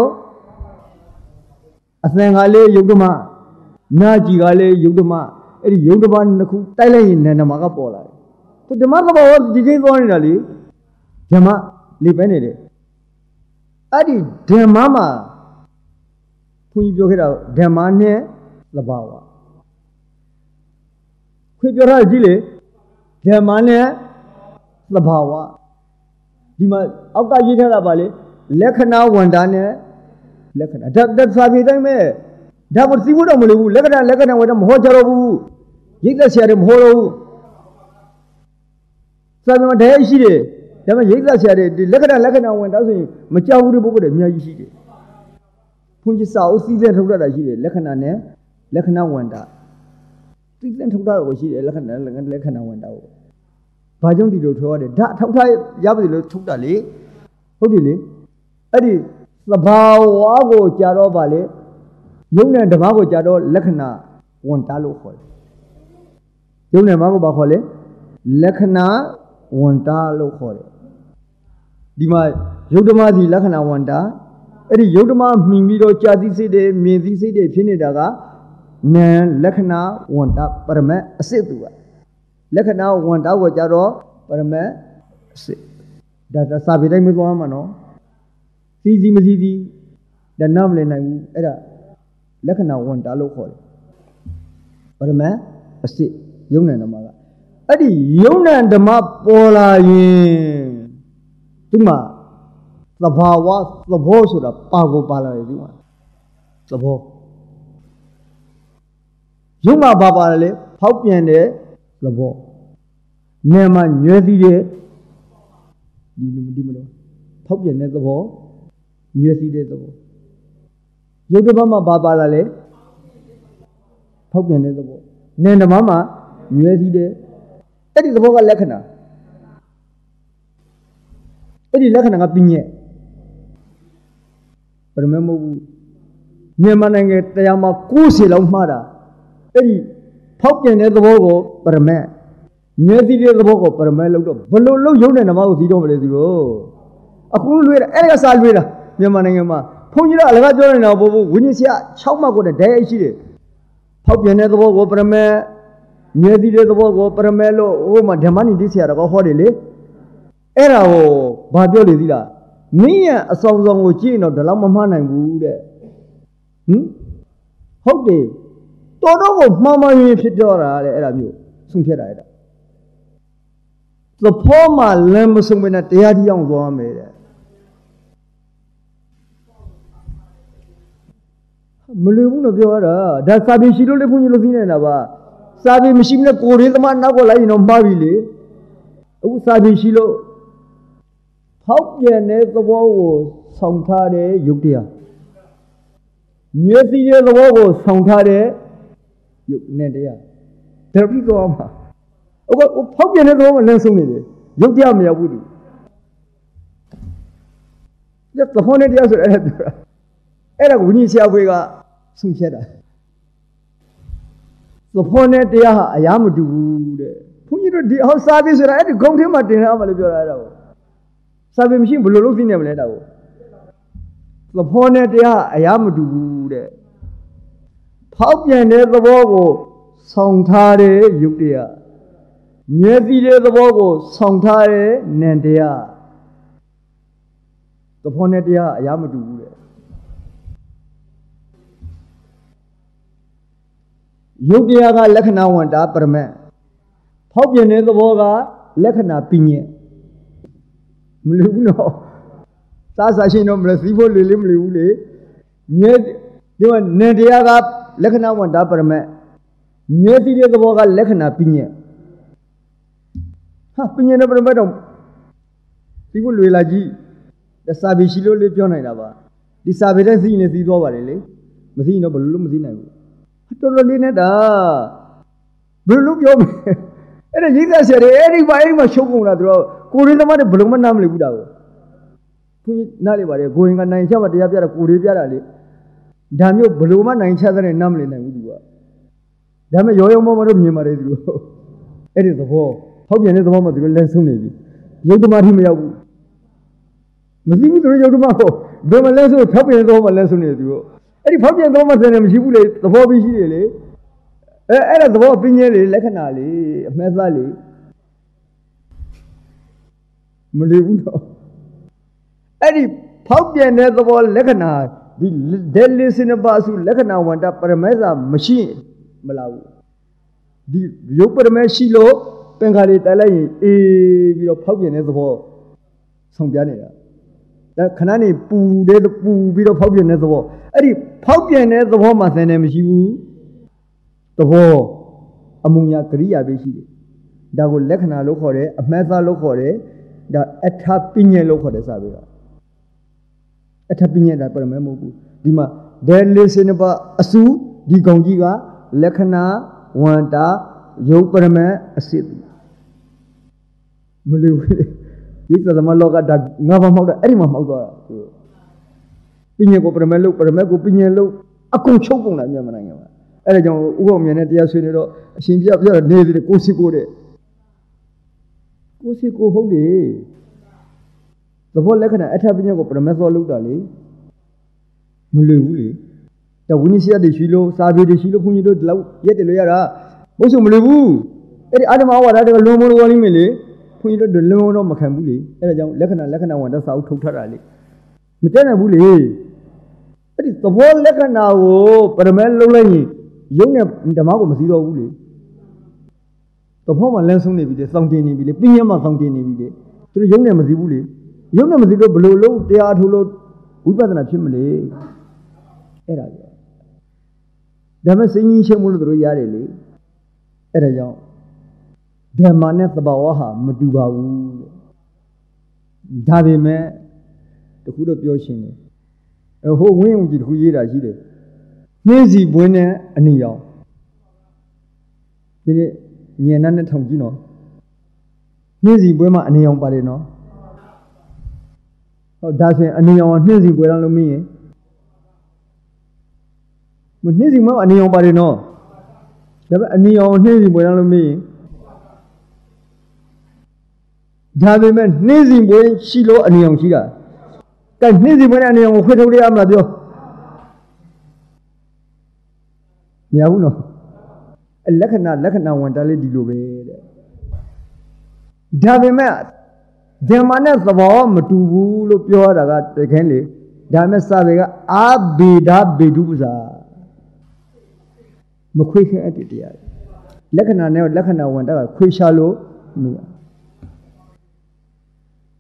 အသင်္ခါလေးယုတ်ဓမ္မနာကြည်ကလေးယုတ်ဓမ္မအဲ့ဒီယုတ်ဓမ္မနှစ်ခုတိုက်လိုက်ရင်နန္ဓမ္မကပေါ်လာတယ်သူဓမ္မသဘာဝဒီချင်းသွားနေတာလေဓမ္မလေပဲနေတယ်အဲ့ဒီဓမ္မမှာခွန်ကြီးပြောခဲ့တာဓမ္မနဲ့သဘာဝခွေပြောထားကြည့်လေဓမ္မနဲ့သဘာဝဒီမှာအောက်ကရေးထားတာပါလေလက္ခဏာဝန္တာနဲ့လက္ခဏာဒါဒါစာပေတိုင်းပဲဒါကိုသိဖို့တော့မလိုဘူးလက္ခဏာလက္ခဏာဝန္တာမဟောကြတော့ဘူးရိတ်သက်ဆရာတွေမဟောတော့ဘူးစာပေမှာတရားရှိတယ်ဒါပေမဲ့ရိတ်သက်ဆရာတွေဒီလက္ခဏာလက္ခဏာဝန္တာဆိုရင်မကြောက်ဘူးတဲ့ပုဂ္ဂိုလ်တွေအများကြီးရှိတယ်ဘုန်းကြီးစာအုပ်စီးစဲထုတ်တတ်တာရှိတယ်လက္ခဏာနဲ့လက္ခဏာဝန္တာစီးစဲထုတ်တတ်တော့ရှိတယ်လက္ခဏာလက္ခဏာဝန္တာကိုဘာကြောင့်ဒီလိုထုတ်ရတယ်ဒါအထောက်ထားရပါစေလို့ထုတ်တာလေဟုတ်တယ်လေအဲ့ဒီသဘာဝကိုကြာတော့ပါလေယုံနဲ့ဓမ္မကိုကြာတော့လက္ခဏာဝန္တာလို့ခေါ်တယ်ယုံနဲ့ဓမ္မကိုဘာခေါ်လဲလက္ခဏာဝန္တာလို့ခေါ်တယ်ဒီမှာယုတ်ဓမ္မစီလက္ခဏာဝန္တာအဲ့ဒီယုတ်ဓမ္မမှီပြီးတော့ကြာသိစိတ်တွေမြင်သိစိတ်တွေဖြစ်နေတာကနံလက္ခဏာဝန္တာပရမတ်အစစ်သူကလက္ခဏာဝန္တာကိုကြတော့ပရမတ်အစစ်ဒါသာစာပေတိုင်းမသွားမှာနော်စီစီမစီစီဒါနားမလည်နိုင်ဘူးအဲ့ဒါလက္ခဏာဝန္တာလို့ခေါ်တယ်ပရမတ်အစစ်ယုံနံဓမ္မကအဲ့ဒီယုံနံဓမ္မပေါ်လာရင်ဒီမှာသဘာဝသဘောဆိုတာပါကိုပါလာတယ်ဒီမှာသဘောယုံမှာပါပါလေဖောက်ပြန်တဲ့သဘောနာမှာညွဲသီးတဲ့ဒီလိုဒီမလို့ဖောက်ပြန်တဲ့သဘောညွဲသီးတဲ့သဘောယုတ်ဓမ္မမှာပါပါလာလေဖောက်ပြန်တဲ့သဘောနာဓမ္မမှာညွဲသီးတဲ့အဲ့ဒီသဘောကလက္ခဏာအဲ့ဒီလက္ခဏာကပညတ်ပရမတ်မဟုတ်ဘူးမြန်မာနိုင်ငံတရားမှာကိုးဆယ်လောက်မှားတာအဲ့ဒီဖောက်ပြန်တဲ့သဘောကိုပရမတ်ညဲသီးတဲ့သဘောကိုပရမတ်လို့တော့ဘလို့လို့ရုံးတဲ့ဓမ္မကိုသိတော့မလဲသူတို့အခုလွေးတာအဲ့ဒါကစားလွေးတာမြန်မာနိုင်ငံမှာဘုန်းကြီးတို့အလကားပြောနေတာဘို့ဘို့ဝိနည်းဆရာ၆မှတ်ကိုတည်းတိုက်ရှိတယ်ဖောက်ပြန်တဲ့သဘောကိုပရမတ်ညဲသီးတဲ့သဘောကိုပရမတ်လို့ဟိုမှာဓမ္မနိတိဆရာတော်ကဟောတယ်လေအဲ့ဒါကိုဘာပြောလေသီလားနင်းရအဆောင်ဆောင်ကိုကြည့်ရင်တော့ဒါလောက်မမှားနိုင်ဘူးတဲ့ဟင်ဟုတ်တယ်တော်တော်ကိုမှားမှန်ရင်ဖြစ်တော့တာလေအဲ့ဒါမျိုးဆုံးဖြတ်တာအဲ့ဒါ The former lambsum when a dead young woman. Mulun of your that Sabi Shilo Punilova Sabi Mishina Korizama Nagola in Mabili. Oh, Sabi Shilo. How can the war was Santare Yukia? Near the year the war was Santare Yukia. There we go. Oh, how can the woman learn so many? Yukia Miabudu. Just the hundred years ahead. Era Winisia Vega Sumcheda. The Ponet Dia Ayamudu. Punito di how service I had to come to him at dinner. Sabi machine below in a letter. The Ponet Dia Ayamudu. Popia near the Bogo, Songtare Yukia. Near the Bogo, Songtare Nandia. The Ponet Dia Ayamudu. Yukia Lekana went up per man. Popia near the Boga, Lekana Pine. Muluno. Sasashino Mlasivo Lilim Lule. Near you are Nediaga Lekana went up per man. Near the Boga Lekana Pine. Ha Pine never met. People will aji. The Sabi Shilo Lepionava. The Sabita scene is the overlay. Mazino Balum Zina. Totally net. Blue Yom. And Jesus said, everybody was showing a draw. Couldn't the mother Bluman Namli Buddha. Nalibari going on nine Java, the Abia Kuribiari. Damn you, Bluman and each other in Namli Namudua. Damn you, moment of Nimaridu. It is the war. How can the moment will learn soon maybe? Yotumari Miabu. Mazimu Yotumako. Bema lesson, copy and over lesson is you. Any public Thomas and Shibule, the Bobby Shile, and the Bob Pinelli, Lecanali, Mesali Malibuno. Any public and the wall Lecana, the deadly Cinebasu Lecana went up for a mesa machine, Malawi. The Yoper Shilo, Pengari Talai, a public and the wall, some Janea. The Canani Poo, the Poo, bit of public and the wall. Any Popia and the woman and M. You the war among your Korea Bishi. That will Lekana Lokore, a Mesa Lokore, the Etapine Lokore Sabia. Etapine that Permemobu. Dima, then listen about Asu, Di Gongiga, Lekana, Wanta, Yoperme, a city. These are the Maloga that never mother, any mother. Piñako Permelo, Permeco Pinello, a conchopon at Yamananga. Elegant woman at Yasuno, Shinja, Navy, Cosicore. Cosico Holy. The whole Lecana at Pinaco Permeso Ludali Mululi. The Winisia de Shilo, Sabi de Shilo Punido, yet the Lera. Bosom Levu. Any other hour at a lomo Walimile, Punido the Lomo Macambuli, Elegant Lecana Lecana went us out to Tarali. Matana Bully. It is the whole letter now, but a man lonely. Young in the Mago Masido Bully. The home and Lanson Navy, the Santi Navy, the Pinama Santi Navy, to the young Mazibuli. Young Mazido below low, they are to load with an chimney. Era. There was singing Shamul Royale. Era young. There maneth the Bawaha, Maduba. Davi me. The hood of your shin. A whole wing with who ye are heated. Nazi buena and yaw. Did it near none at Tongino? Nazi buema and young body no. Oh, that's it, and yaw Nazi buena me. But Nazi mo and young body no. And yaw Nazi buena me. Davi meant Nazi buena Shilo and young Shida. Can Nazi buena and young Whittley Amadio. Miauno. A Lekana Lekana went a lady Lube. Davimat. The manas of all Matubu, Lupioraga, the Kenley, Damasavega, Abida Beduza. Maquick at it. Lekana never Lekana went out, Quishalo, Mia.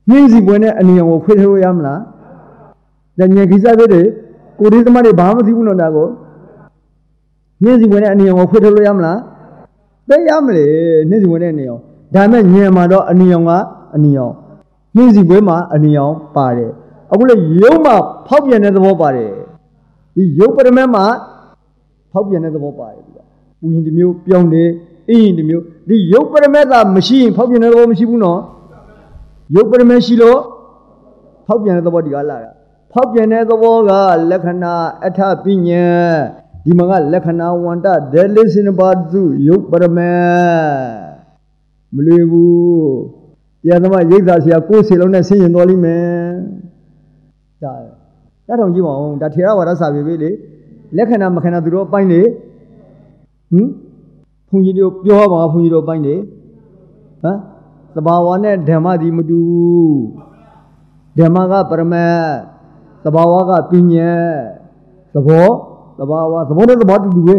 မြင်းစီပွဲနဲ့အနီအောင်ကိုခွေးထိုးရမလားဒါညင်ခိစားတဲ့ကိုဒီသမားတွေဘာမှမသိဘူးနော်ဒါကိုမြင်းစီပွဲနဲ့အနီအောင်ကိုခွေးထိုးလို့ရမလားသိရမလေမြင်းစီပွဲနဲ့အနီအောင်ဒါမဲ့ညင်မှာတော့အနီအောင်ကအနီအောင်မြင်းစီပွဲမှာအနီအောင်ပါတယ်အခုလေရုပ်မှာဖောက်ပြန်တဲ့သဘောပါတယ်ဒီရုပ်ပရမတ်မှာဖောက်ပြန်တဲ့သဘောပါတယ်ဒီကပူရင်တစ်မျိုးပြောင်းတယ်အေးရင်တစ်မျိုးဒီရုပ်ပရမတ်သာမရှိရင်ဖောက်ပြန်တဲ့သဘောမရှိဘူးနော်ရုပ်ပရမတ်ရှိလို့ဖောက်ပြန်တဲ့သဘောဒီကလာတာဖောက်ပြန်တဲ့သဘောကလက္ခဏာအထပညာဒီမှာကလက္ခဏာဝန္တဒဲလေးစင်ပါစုရုပ်ပရမတ်မလွေဘူးတရားသမားရိတ်သာဆရာကိုယ်စီလုံးနဲ့ဆင်းရင်တော်လိမ့်မယ်ဒါတတ်ထောင်ကြည့်ပါဦးဒါထေရဝါဒစာပေပဲလေလက္ခဏာမခဏသူတို့အပိုင်းလေဟင်ဘုန်းကြီးတို့ပြောပါဘုန်းကြီးတို့အပိုင်းလေဟမ်သဘာဝနဲ့ဓမ္မဒီမတူဓမ္မကပရမတ်သဘာဝကပညာသဘောသဘာဝသဘောနဲ့သဘာတူတူပဲ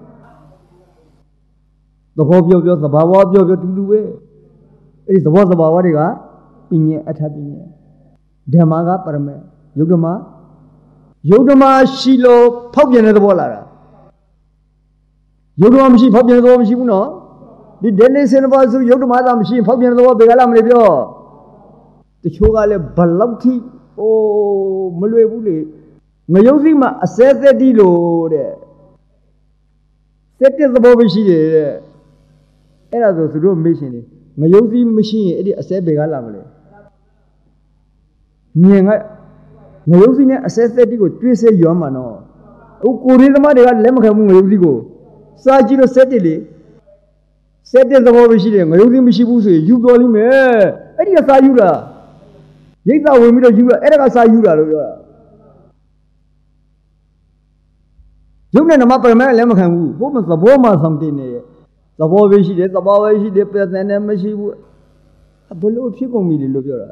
သဘောပြောပြောသဘာဝပြောပြောတူတူပဲအဲ့ဒီသဘောသဘာဝတွေကပညာအထပညာဓမ္မကပရမတ်ယုတ်ဓမ္မယုတ်ဓမ္မရှိလို့ဖောက်ပြန်တဲ့သဘောလာတာယုတ်ဓမ္မမရှိဖောက်ပြန်တဲ့သဘောမရှိဘူးနော်ဒီဒဲလေးစင်ပါစုယုတ်ဓမ္မသာမရှိဖောက်ပြန်တဲ့သဘောဘယ်ကလာမလဲပြောတချို့ကလည်းဘလောက်ထိအိုးမလွယ်ဘူးလေငရုတ်စီမှာအစဲသက်တိလို့တဲ့စက်တဲ့သဘောပဲရှိတယ်တဲ့အဲ့ဒါဆိုသူတို့မေ့ရှင်နေငရုတ်စီမရှိရင်အဲ့ဒီအစဲဘယ်ကလာမလဲမြင်ကငရုတ်စီနဲ့အစဲသက်တိကိုတွေးဆဲရောမှာနော်အခုကိုရင်းသမားတွေကလက်မခံဘူးငရုတ်စီကိုစားကြည့်လို့စက်တယ်လေစက်တဲ့သဘောပဲရှိတယ်ငရုတ်စီမရှိဘူးဆိုရင်ယူတော်လိမ့်မယ်အဲ့ဒီကစားယူတာရိတ်သာဝင်ပြီးတော့ယူတာအဲ့ဒါကစားယူတာလို့ပြောတာရုပ်နဲ့နမပရမတ်လည်းမခံဘူးဘုမသဘောမှဆောင်တင်နေရဲ့သဘောပဲရှိတယ်သဘောပဲရှိတယ်ပြဿနာမရှိဘူးဘလို့ဖြစ်ကုန်ပြီလေလို့ပြောတာ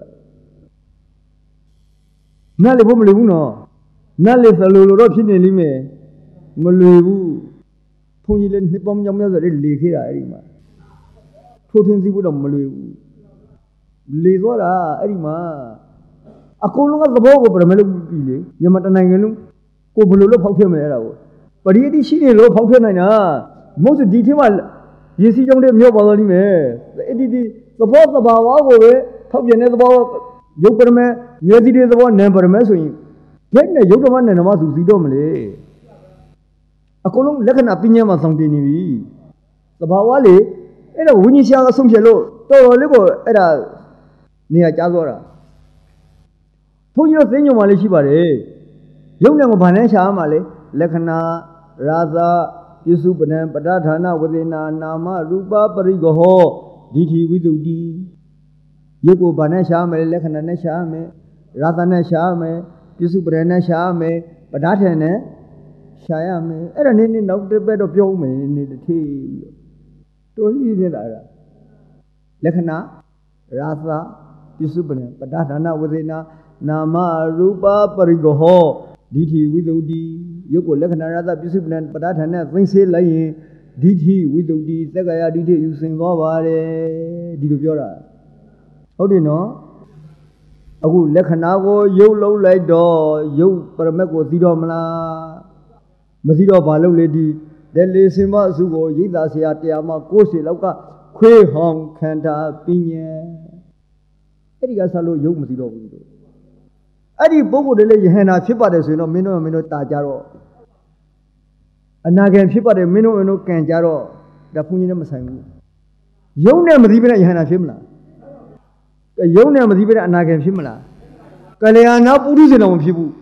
နားလေဘုမလွယ်ဘူးနော်နားလေသလိုလိုတော့ဖြစ်နေလိမ့်မယ်မလွယ်ဘူးဘုန်းကြီးလည်းနှစ်ပေါင်းမြောက်မြောက်ဆိုလေခေတာအဲ့ဒီမှာထိုးထင်းစီးဖို့တော့မလွယ်ဘူးလေသွားတာအဲ့ဒီမှာအကုန်လုံးကသဘောကိုပရမတ်လို့ပြီလေညမတနိုင်ငံလုံးကိုဘလို့လို့ဖောက်ဖြစ်မယ်အဲ့ဒါကိုပရိယတိရှိနေလို့ဖောက်ဖြစ်နိုင်တာမဟုတ်ဒီထင်းမှာရေစီးကြောင်းတဲ့မြောက်ပါသွားလိမ့်မယ်အဲ့ဒီဒီသဘောသဘာဝကိုပဲဖောက်ပြန်တဲ့သဘောရုပ်ပရမတ်မြေစီတဲ့သဘောနံပရမတ်ဆိုရင်ဘယ်နဲ့ရုပ်ဓမ္မနဲ့ဓမ္မသူစီတော့မလဲအကုန်လုံးလက္ခဏာပညာမှာဆောင်တင်နေပြီသဘာဝလေအဲ့တော့ဝိညာဉ်ရှာကဆုံးဖြတ်လို့တော်တော်လေးကိုအဲ့ဒါနေရာကြားသွားတာဘုန်းကြီးတို့သိညုံမှလည်းရှိပါတယ်ရုပ်နဲ့ကိုဗာနဲ့ရှာမှလည်းလက္ခဏာရာဇပစ္စုပနံပဋ္ဌာနာဝေဒနာနာမရူပပရိဂဟောဒိဋ္ဌိဝိသုဒ္ဓိရုပ်ကိုဗာနဲ့ရှာမယ်လက္ခဏာနဲ့ရှာမယ်ရာဇနဲ့ရှာမယ်ပစ္စုပနံနဲ့ရှာမယ်ပဋ္ဌာထန်နဲ့ရှာရမယ်အဲ့ဒါနည်းနည်းနောက်တစ်ပတ်တော့ပြောဦးမယ်နေတစ်ထေးတော်ကြီးနေတာအဲ့ဒါလက္ခဏာရာဇပစ္စုပနံပဋ္ဌာနာဝေဒနာနာမရူပပရိဂဟောဒိဋ္ဌိဝိသုဒ္ဓိရုပ်ကိုလက္ခဏာရသပစ္စုပန်ပဋ္ဌာန်နဲ့သိသိလိုက်ရင်ဒိဋ္ဌိဝိသုဒ္ဓိသက္ကာယဒိဋ္ဌိယူဆင်သွားပါတယ်ဒီလိုပြောတာဟုတ်တယ်နော်အခုလက္ခဏာကိုရုပ်လုံးလိုက်တော့ရုပ်ပရမတ်ကိုသိတော့မလားမသိတော့ဘာလို့လဲဒီဒဲလေးစင်မအစုကိုရိတ်သာဆရာတရားမှာကိုယ်စီလောက်ကခွေးဟောင်ခန္ဓာပညာအဲ့ဒီကဆက်လို့ရုပ်မသိတော့ဘူးလို့အဲ့ဒီပုဂ္ဂိုလ်တွေလည်းယဟန္တာဖြစ်ပါတယ်ဆိုရင်တော့မင်းတို့မင်းတို့တာကြတော့အနာဂံဖြစ်ပါတယ်မင်းတို့မင်းတို့ကံကြတော့ဒါဘုန်းကြီးနဲ့မဆိုင်ဘူးယုံနဲ့မသိဘဲနဲ့ယဟန္တာဖြစ်မလားယုံနဲ့မသိဘဲနဲ့အနာဂံဖြစ်မလားကလျာဏပုရိသေတော်မဖြစ်ဘူး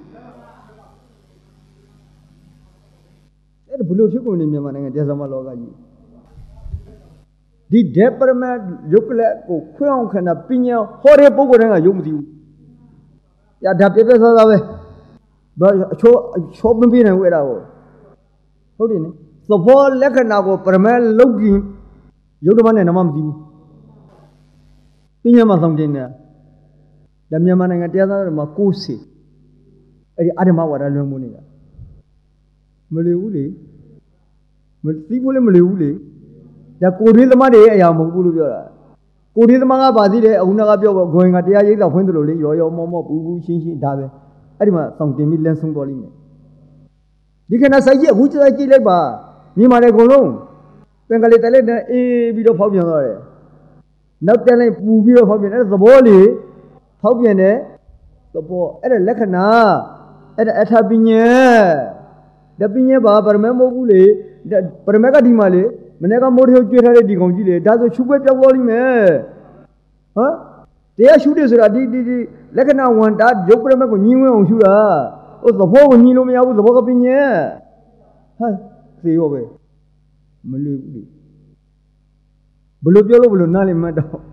အဲ့ဒါဘလို့ဖြစ်ကုန်နေမြန်မာနိုင်ငံတရားစမလောကကြီးဒီဒေပရမတ်ယုတ်ကလေးကိုခွဲအောင်ခန္ဓာပညာဟောတဲ့ပုဂ္ဂိုလ်တွေကယုံမသိဘူး။ဒါပြပြစားစားပဲ။ဘာအချိုးအချိုးမပြနိုင်ဘူးအဲ့ဒါကိုဟုတ်တယ်နော်။သဘောလက္ခဏာကိုပရမတ်လုတ်ပြီးယုတ်ဓမ္မနဲ့နမမသိဘူး။ပညာမှဆောင်တင်တယ်။ဒါမြန်မာနိုင်ငံတရားသားတွေမှာကိုးစီအဲ့ဒီအဓမ္မဝါဒလွန်မှုနေတာမလီဘူးလေမသိဘူးလေမလီဘူးလေဒါကိုရင်းသမားတွေရဲ့အရာမဟုတ်ဘူးလို့ပြောတာကိုဒီသမကပါသေးတယ်အခုနကပြောဂွင်ကတရားရိပ်သာဖွင့်တယ်လို့လေရောရောမောမောပူပူရှင်းရှင်းဒါပဲအဲ့ဒီမှာစောင့်တင်ပြီးလန်းဆုံးသွားလိမ့်မယ်ဒီခဏစိုက်ကြည့်အခုစိုက်ကြည့်လိုက်ပါမြင်ပါတယ်အကုန်လုံးပင်ကလေးတက်လက်နဲ့အေးပြီးတော့ဖောက်ပြန်သွားတယ်နောက်တက်လိုက်ပူပြီးတော့ဖောက်ပြန်အဲ့ဒါသဘောလေးဖောက်ပြန်တဲ့သဘောအဲ့ဒါလက္ခဏာအဲ့ဒါအထာပညာတပညာပါပရမတ်မဟုတ်ဘူးလေပရမတ်ကဒီမှာလေမနေ့ကမိုးထေကျွေးထားတဲ့ဒီကောင်ကြီးလေဒါဆိုရှုပ်ွက်ပြောက်သွားလိမ့်မယ်ဟမ်တရားရှုတယ်ဆိုတာဒီဒီဒီလက္ခဏာဝန်တာရုပ်ပရမတ်ကိုညှင်းဝဲအောင်ရှုတာဟိုသဘောကိုညှင်းလို့မရဘူးသဘောကပညာဟာသေရောပဲမလွယ်ဘူးဘလို့ပြောလို့ဘလို့နားလည်မှတ်တော့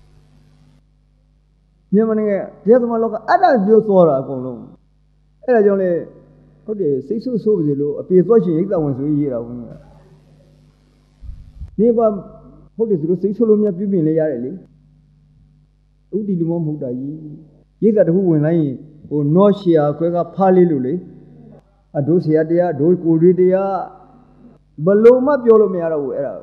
မြန်မာနိုင်ငံတရားသမားလောကအဲ့ဒါပြောစောတာအကုန်လုံးအဲ့ဒါကြောင့်လေဟုတ်တယ်စိတ်ဆိုးဆိုးပါစေလို့အပြေသွားရှင်ရိတ်တဝင်ဆိုရေးတာဘုရားနေပါဟုတ်တယ်သူတို့စိတ်ဆိုးလို့မြတ်ပြပြင်လဲရတယ်လေဥတီလူမမဟုတ်တာကြီးရိတ်တတခုဝင်လိုက်ရင်ဟိုနော့ရှီယာခွဲကဖားလေးလို့လေအဒိုးဆရာတရားဒိုးကိုတွေတရားဘလို့မှပြောလို့မရတော့ဘူးအဲ့ဒါ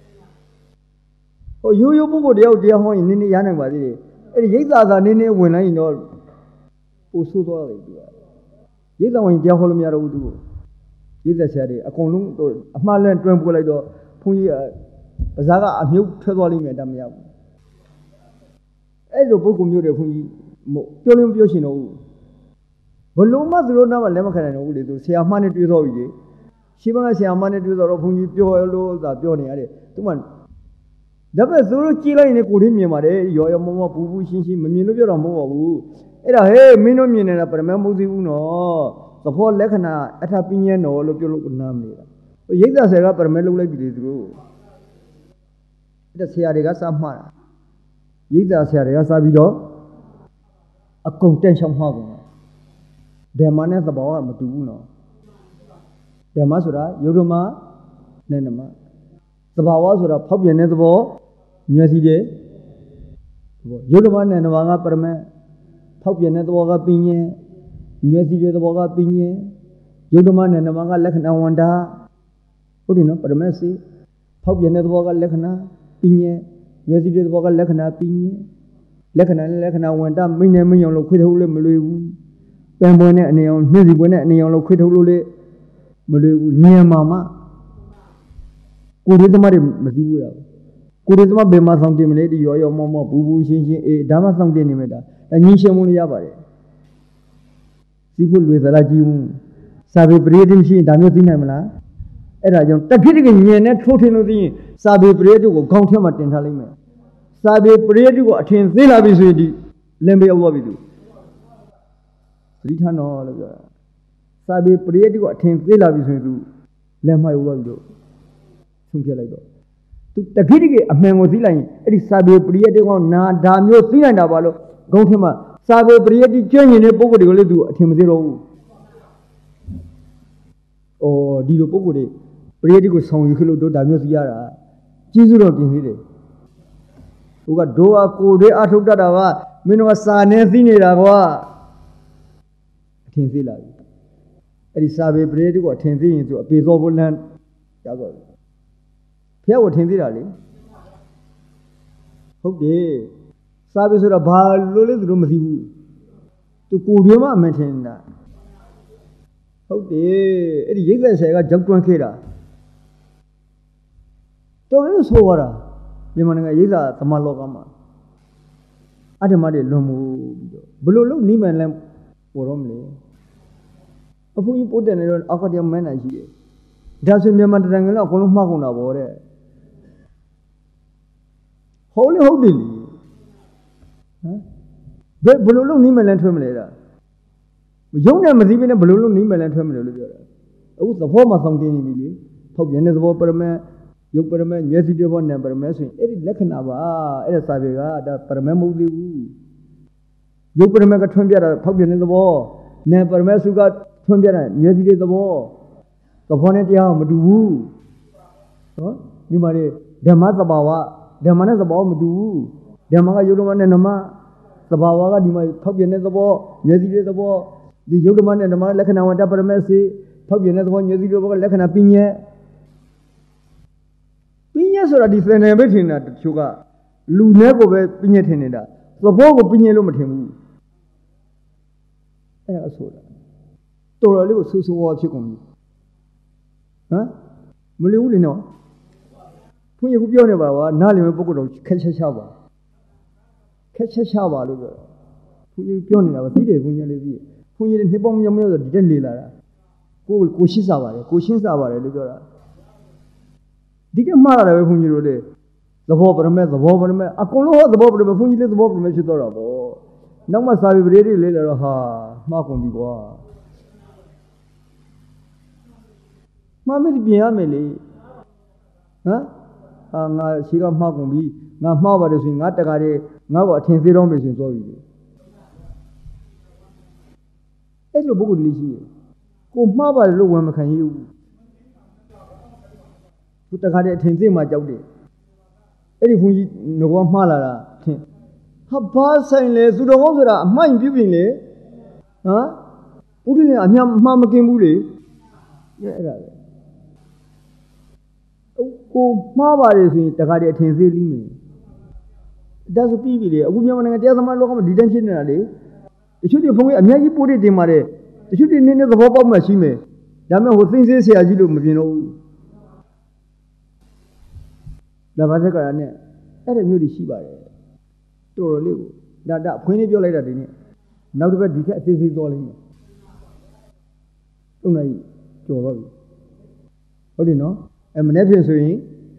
ဟိုရိုးရိုးပုဂ္ဂိုလ်တယောက်တရားဟောရင်နည်းနည်းရနိုင်ပါသေးတယ်အဲ့ဒီရိတ်သာသာနည်းနည်းဝင်လိုက်ရင်တော့ဟိုဆိုးသွားတယ်သူကရိတ်သာဝင်တရားဟောလို့မရတော့ဘူးသူရိတ်သက်ဆရာတွေအကုန်လုံးအမှားလန့်တွန်းပို့လိုက်တော့ဘုန်းကြီးကပါးစားကအမြုပ်ထွက်သွားလိမ့်မယ်ဒါမရဘူးအဲ့လိုပုဂ္ဂိုလ်မျိုးတွေဘုန်းကြီးပြောလို့မပြောရှင်တော့ဘူးဘလို့မှသူတို့နားမှာလက်မခံနိုင်တော့ဘူးလေသူဆရာမနဲ့တွေ့တော့ပြီလေရှိမကဆရာမနဲ့တွေ့တော့ဘုန်းကြီးပြောလို့သာပြောနေရတယ်သူမှဒါပေမဲ့သူတို့ကြည့်လိုက်ရင်ကိုယ်လေးမြင်ပါတယ်ရောရောမောမောပူပူရှင်းရှင်းမမြင်လို့ပြောတော့မဟုတ်ပါဘူးအဲ့ဒါဟေးမင်းတို့မြင်နေတာပရမတ်မဟုတ်သေးဘူးနော်သဘောလက္ခဏာအထာပညာနော်လို့ပြောလို့နားမနေတာရိတ်သာဆရာကပရမတ်လုပ်လိုက်ပြီလေသူတို့အဲ့ဒါဆရာတွေကစမှားတာရိတ်သာဆရာတွေကစပြီးတော့အကုန်တန့်ရှောင်မှားကုန်တယ်ဓမ္မနဲ့သဘောကမတူဘူးနော်ဓမ္မဆိုတာယုဒ္ဓမနဲ့နမသဘာဝဆိုတာဖောက်ပြန်တဲ့သဘောမျက်စိတဲ့သဘောယုဒ္ဓမနဲ့နမကပရမတ်ဖောက်ပြန်တဲ့သဘောကပညာမျက်စိတဲ့သဘောကပညာယုဒ္ဓမနဲ့နမကလက္ခဏာဝန္တာဟုတ်တယ်နော်ပရမတ်စီဖောက်ပြန်တဲ့သဘောကလက္ခဏာပညာမျက်စိတဲ့သဘောကလက္ခဏာပညာလက္ခဏာနဲ့လက္ခဏာဝန္တာမိနဲ့မယုံလို့ခွေထုတ်လို့မလွယ်ဘူးပင်ပွဲနဲ့အနေအောင်နှင်းစီပွဲနဲ့အနေအောင်လို့ခွေထုတ်လို့လေမလွယ်ဘူးဉာဏ်မှာမှကိုရီးသမတွေမသိဘူးလားကိုရီးသမဘယ်မှာဆောင်တင်မလဲဒီရောရောမောမောဘူးဘူးရှင်းရှင်းအေးဒါမှဆောင်တင်နေမှာဒါညင်းရှင်းမှုလို့ရပါတယ်စီးဖို့လွယ်သလားကြည့်ဦးစာပေပရိယတိမရှိရင်ဒါမျိုးသိနိုင်မလားအဲ့ဒါကြောင့်တခိတကဉာဏ်နဲ့ထိုးထင်လို့သိရင်စာပေပရိယတိကိုခေါင်းထဲမှာတင်ထားလိုက်မယ်စာပေပရိယတိကိုအထင်သေးလာပြီဆိုရင်ဒီလင်ပေရောက်သွားပြီသူသတိထားတော့လို့ပြောတာစာပေပရိယတိကိုအထင်သေးလာပြီဆိုရင်သူလက်မရောက်သွားပြီလို့ဆုံးဖြတ်လိုက်တော့သူတခိတကအမှန်ကိုသိလိုက်ရင်အဲ့ဒီစာပေပရိယတိကနာဒါမျိုးသိနိုင်တာပါလို့ခေါင်းထဲမှာစာပေပရိယတိကျွမ်းကျင်တဲ့ပုဂ္ဂိုလ်တွေကိုလည်းသူအထင်မသေးတော့ဘူး။အော်ဒီလိုပုဂ္ဂိုလ်တွေပရိယတိကိုဆောင်ယူခလို့တို့ဒါမျိုးသိရတာကျေးဇူးတော်တင်သေးတယ်။ဟိုကဒိုးအကိုတွေအထုတ်တတ်တာကမင်းတို့ကစာနဲ့သိနေတာကွာအထင်သေးလာပြီ။အဲ့ဒီစာပေပရိယတိကိုအထင်သေးရင်သူအပေသောဘုလန်းရောက်တော့ဖျက်ကိုထင်သေးတာလေဟုတ်တယ်စာပေဆိုတာဘာလို့လဲသူတို့မသိဘူးသူကိုယ်ပြမအမှန်ထင်တာဟုတ်တယ်အဲ့ဒီရိတ်သက်ဆယ်ကကြောက်တွန်းခဲ့တာတော်တော်ဆိုရတာမြန်မာနိုင်ငံရိတ်သာသမလောကမှာအတ္တမတွေလွန်မှုပြီးတော့ဘလို့လို့နိမန်လဲပေါ်တော့မလဲအဖိုးကြီးပို့တယ်နေတော့အောက်ကတည်းကမန်းနိုင်ရှိတယ်ဒါဆိုမြန်မာတန်ငယ်လောက်အကုန်လုံးမှားကုန်တာပေါ့တဲ့ဟုတ်လေဟုတ်တယ်လေဟမ်ဘယ်ဘလို့လုံးနီးမလန်းထွဲမလဲတာရုံနဲ့မသိဘဲနဲ့ဘလို့လုံးနီးမလန်းထွဲမလဲလို့ပြောတာအခုသဘောမှဆောင်တင်နေပြီလေဖောက်ပြန်တဲ့သဘောပရမတ်ယုတ်ပရမတ်မျက်စိတဲ့ဘောနဲ့ပရမတ်ဆိုရင်အဲ့ဒီလက္ခဏာပါအဲ့ဒါစာပေကဒါပရမတ်မဟုတ်သေးဘူးယုတ်ပရမတ်ကထွန်းပြတာဖောက်ပြန်တဲ့သဘောနဲ့ပရမတ်စုကထွန်းပြတာမျက်စိတဲ့သဘောသဘောနဲ့တရားမတူဘူးနော်ဒီမှာလေဓမ္မသဘာဝဓမ္မနဲ့သဘာဝမတူဘူးဓမ္မကယုတ်ဓမ္မနဲ့နမသဘာဝကဒီမှာဖောက်ပြန်တဲ့သဘောမျက်စိတဲ့သဘောဒီယုတ်ဓမ္မနဲ့ဓမ္မလက္ခဏာဝတ္တပရမတ်စီဖောက်ပြန်တဲ့သဘောမျက်စိတဲ့သဘောကလက္ခဏာပညာပညာဆိုတာဒီစနေပဲထင်တာတချို့ကလူနဲ့ကိုပဲပြင်းရထင်နေတာသဘောကိုပြင်းရလို့မထင်ဘူးအဲ့ဒါဆိုတာတော်တော်လေးကိုဆူဆူဝါဖြစ်ကုန်ပြီဟမ်မလီဘူးလေနော်ဘုန်းကြီးကပြောနေပါကွာနားလည်မဲ့ပုဂ္ဂိုလ်တော့ခက်ချက်ချပါခက်ချက်ချပါလို့ပြောဘုန်းကြီးပြောနေတာပါသိတယ်ဘုန်းကြီးလေးသိဘုန်းကြီးတွေနှစ်ပေါင်းများများဆိုဒီတက်လေလာတာကိုကိုရှင်းစားပါတယ်ကိုရှင်းစားပါတယ်လို့ပြောတာဒီကမှားလာတယ်ပဲဘုန်းကြီးတို့လေသဘောပရမဲသဘောပရမဲအကုန်လုံးဟောသဘောပရမဲဘုန်းကြီးလေးသဘောပရမဲဖြစ်တော့တာပေါ့နောက်မှစာပေပရိသေလေးလည်းတော့ဟာမှားကုန်ပြီကွာမှားမပြင်ရမယ်လေဟမ်အာငါရှိကမှားကုန်ပြီငါမှားပါတယ်ဆိုရင်ငါတကားတွေငါ့ကိုအထင်သေးတော့မယ်ဆိုရင်သွားပြီလေအဲ့လိုပုဂ္ဂိုလ်လေးရှိတယ်ကိုမှားပါတယ်လို့ဝန်မခံရဘူးသူတကားတွေအထင်သေးမှကြောက်တယ်အဲ့ဒီဘုန်းကြီးငကောမှားလာတာထင်ဟာဘာဆိုင်လဲသူတော်ကောင်းဆိုတာအမှန်ပြုပြင်လေဟမ်ဘုရားကအမြတ်မှားမကင်ဘူးလေအဲ့ဒါပဲကိုမှားပါတယ်ဆိုရင်တခါတည်းအထင်သေးလိမ့်မယ်ဒါဆိုပြီးပြီလေအခုမြန်မာနိုင်ငံတရားသမားလောကမှာဒီတိုင်းဖြစ်နေတာလေတချို့တွေဘုန်းကြီးအများကြီးပို့တဲ့တင်ပါတယ်တချို့တွေနည်းနည်းသဘောပေါက်မှရှိမယ်ဒါပေမဲ့ဟိုသိသိဆရာကြီးလို့မပြင်တော့ဘူးဒါဘာသက်ကရာနဲ့အဲ့ဒီမျိုးတွေရှိပါတယ်တော်တော်လေးကိုဒါဒါဖွင့်လေးပြောလိုက်တာဒီနေ့နောက်တစ်ပတ်ဒီခက်အသေးသေးသွားလိမ့်မယ်သုံးနိုင်ကျော်တော့ပြီဟုတ်တယ်နော်အဲမနေ့ဖြစ်ဆိုရင်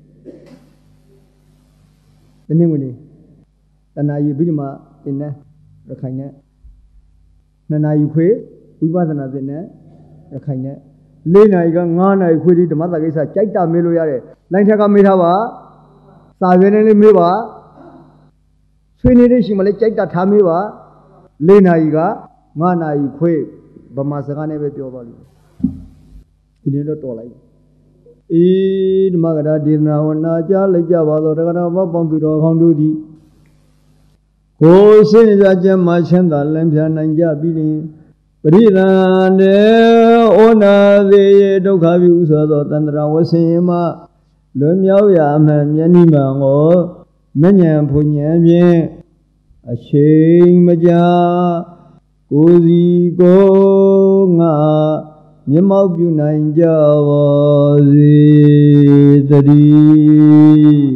ဒီနေ့ဝင်နေတဏှာကြီးပြီးမှသင်တဲ့ရခိုင်နဲ့နှစ်နာရီခွေဝိပဿနာသင်တဲ့ရခိုင်နဲ့လေးနာရီကငါးနာရီခွေဒီဓမ္မသကိစ္စကြိုက်တာမေးလို့ရတယ်လိုင်းထက်ကမေးထားပါစာရွေးနေလေးမေးပါဆွေးနေတဲ့ရှိမှလည်းကြိုက်တာထားမေးပါလေးနာရီကငါးနာရီခွေဗမာစကားနဲ့ပဲပြောပါလိမ့်ဒီနေ့တော့တော်လိုက်အေးဓမ္မကရာဒေသနာဝနာကြားလိုက်ကြပါသောတက္ကရာဘပေါင်းသူတော်ကောင်းတို့သည်ကိုယ်စိတ်ကြကြမှာချမ်းသာလန်းပြနိုင်ကြပြီလင်ပရိသန္တေဩနာသေးရေဒုက္ခပြုဆိုသောတန္တရာဝဆင်ယမလွန်မြောက်ရမှန်မျက်နှိမှန်ကိုမဉ္ဇဉ်ဘုံဉ္ဇဉ်ဖြင့်အချိန်မကြာကိုယ်စီကိုငါမျက်မှောက်ပြုနိုင်ကြပါစေတည်း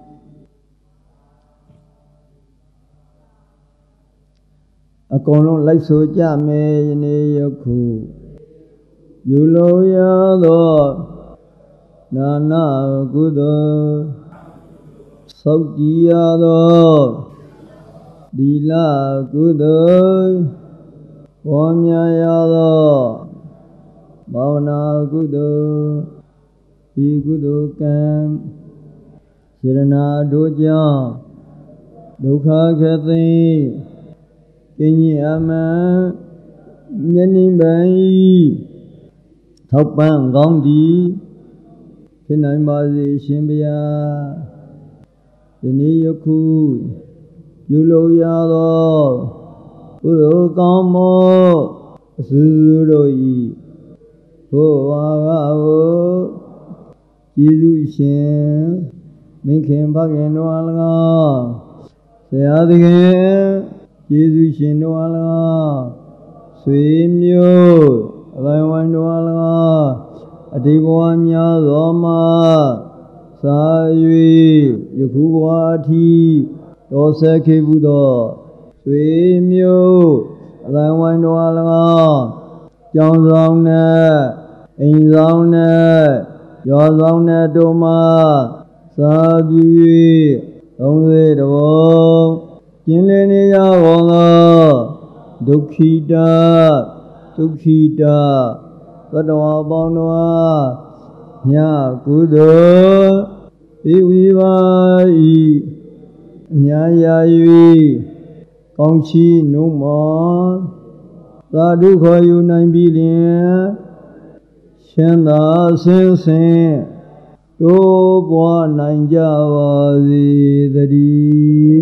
အကုန်လုံးလိုက်ဆိုကြမယ်ယနေ့ယခုယူလို့ရသောနာနာကုသိုလ်သောက်တည်ရသောဒီလကုသိုလ်ပေါ်များရသောဘာဝနာကုသိုလ်ဒီကုသိုလ်ကံစေရနာတို့ကြောင့်ဒုက္ခခသိကင်းကြီးအမှန်မျက်နှိပန်ဤထောက်ပံ့ကောင်းသည်ဖြစ်နိုင်ပါစေရှင်ဘုရားဒီနေ့ယခုပြုလို့ရသောကုသိုလ်ကောင်းမှုအစူးစူးတို့ဤဘုရားကိုကျေးဇူးရှင်မိခင်ဖခင်တို့အား၎င်းဆရာသခင်ကျေးဇူးရှင်တို့အား၎င်းဆွေမျိုးအတိုင်းဝိုင်းတို့အား၎င်းအတိဘဝများသောမှာသာ၍ယခုဘဝအထိတော်ဆက်ခဲ့ဘူးသောဆွေမျိုးအတိုင်းဝိုင်းတို့အား၎င်းကျောင်းဆောင်နဲ့အိမ်ဆောင်နဲ့ရောဆောင်နဲ့တို့မှာသာပြု၍သုံးစေတဘောကျင်လည်နေကြကုန်သောဒုက္ခိတဒုက္ခိတသတ္တဝါပေါင်းတို့အားညကုသိုလ်ဤဝိပါဤအညာရာ၍ကောင်းချီးနှုတ်မောသာဓုခေါ်ယူနိုင်ပြီလျင်ချမ်းသာဆင်းဆင်းတိုးပွားနိုင်ကြပါစေတည်း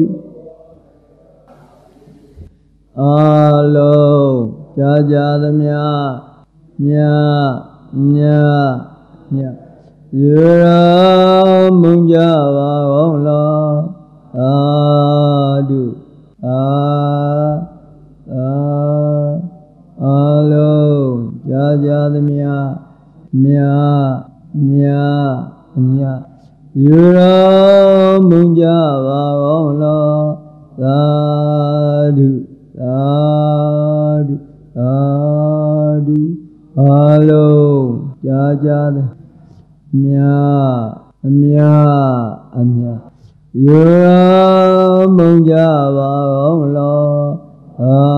အလုံးကြာကြာသမျှမြတ်မြတ်မြတ်ရမုံကြပါကောင်းလား Adu, a, a, alo, jaja mia, mia, mia, mia. Yura munja varona, sadu, sadu, sadu, alo, jaja mia, mia, mia. Yura munja varona,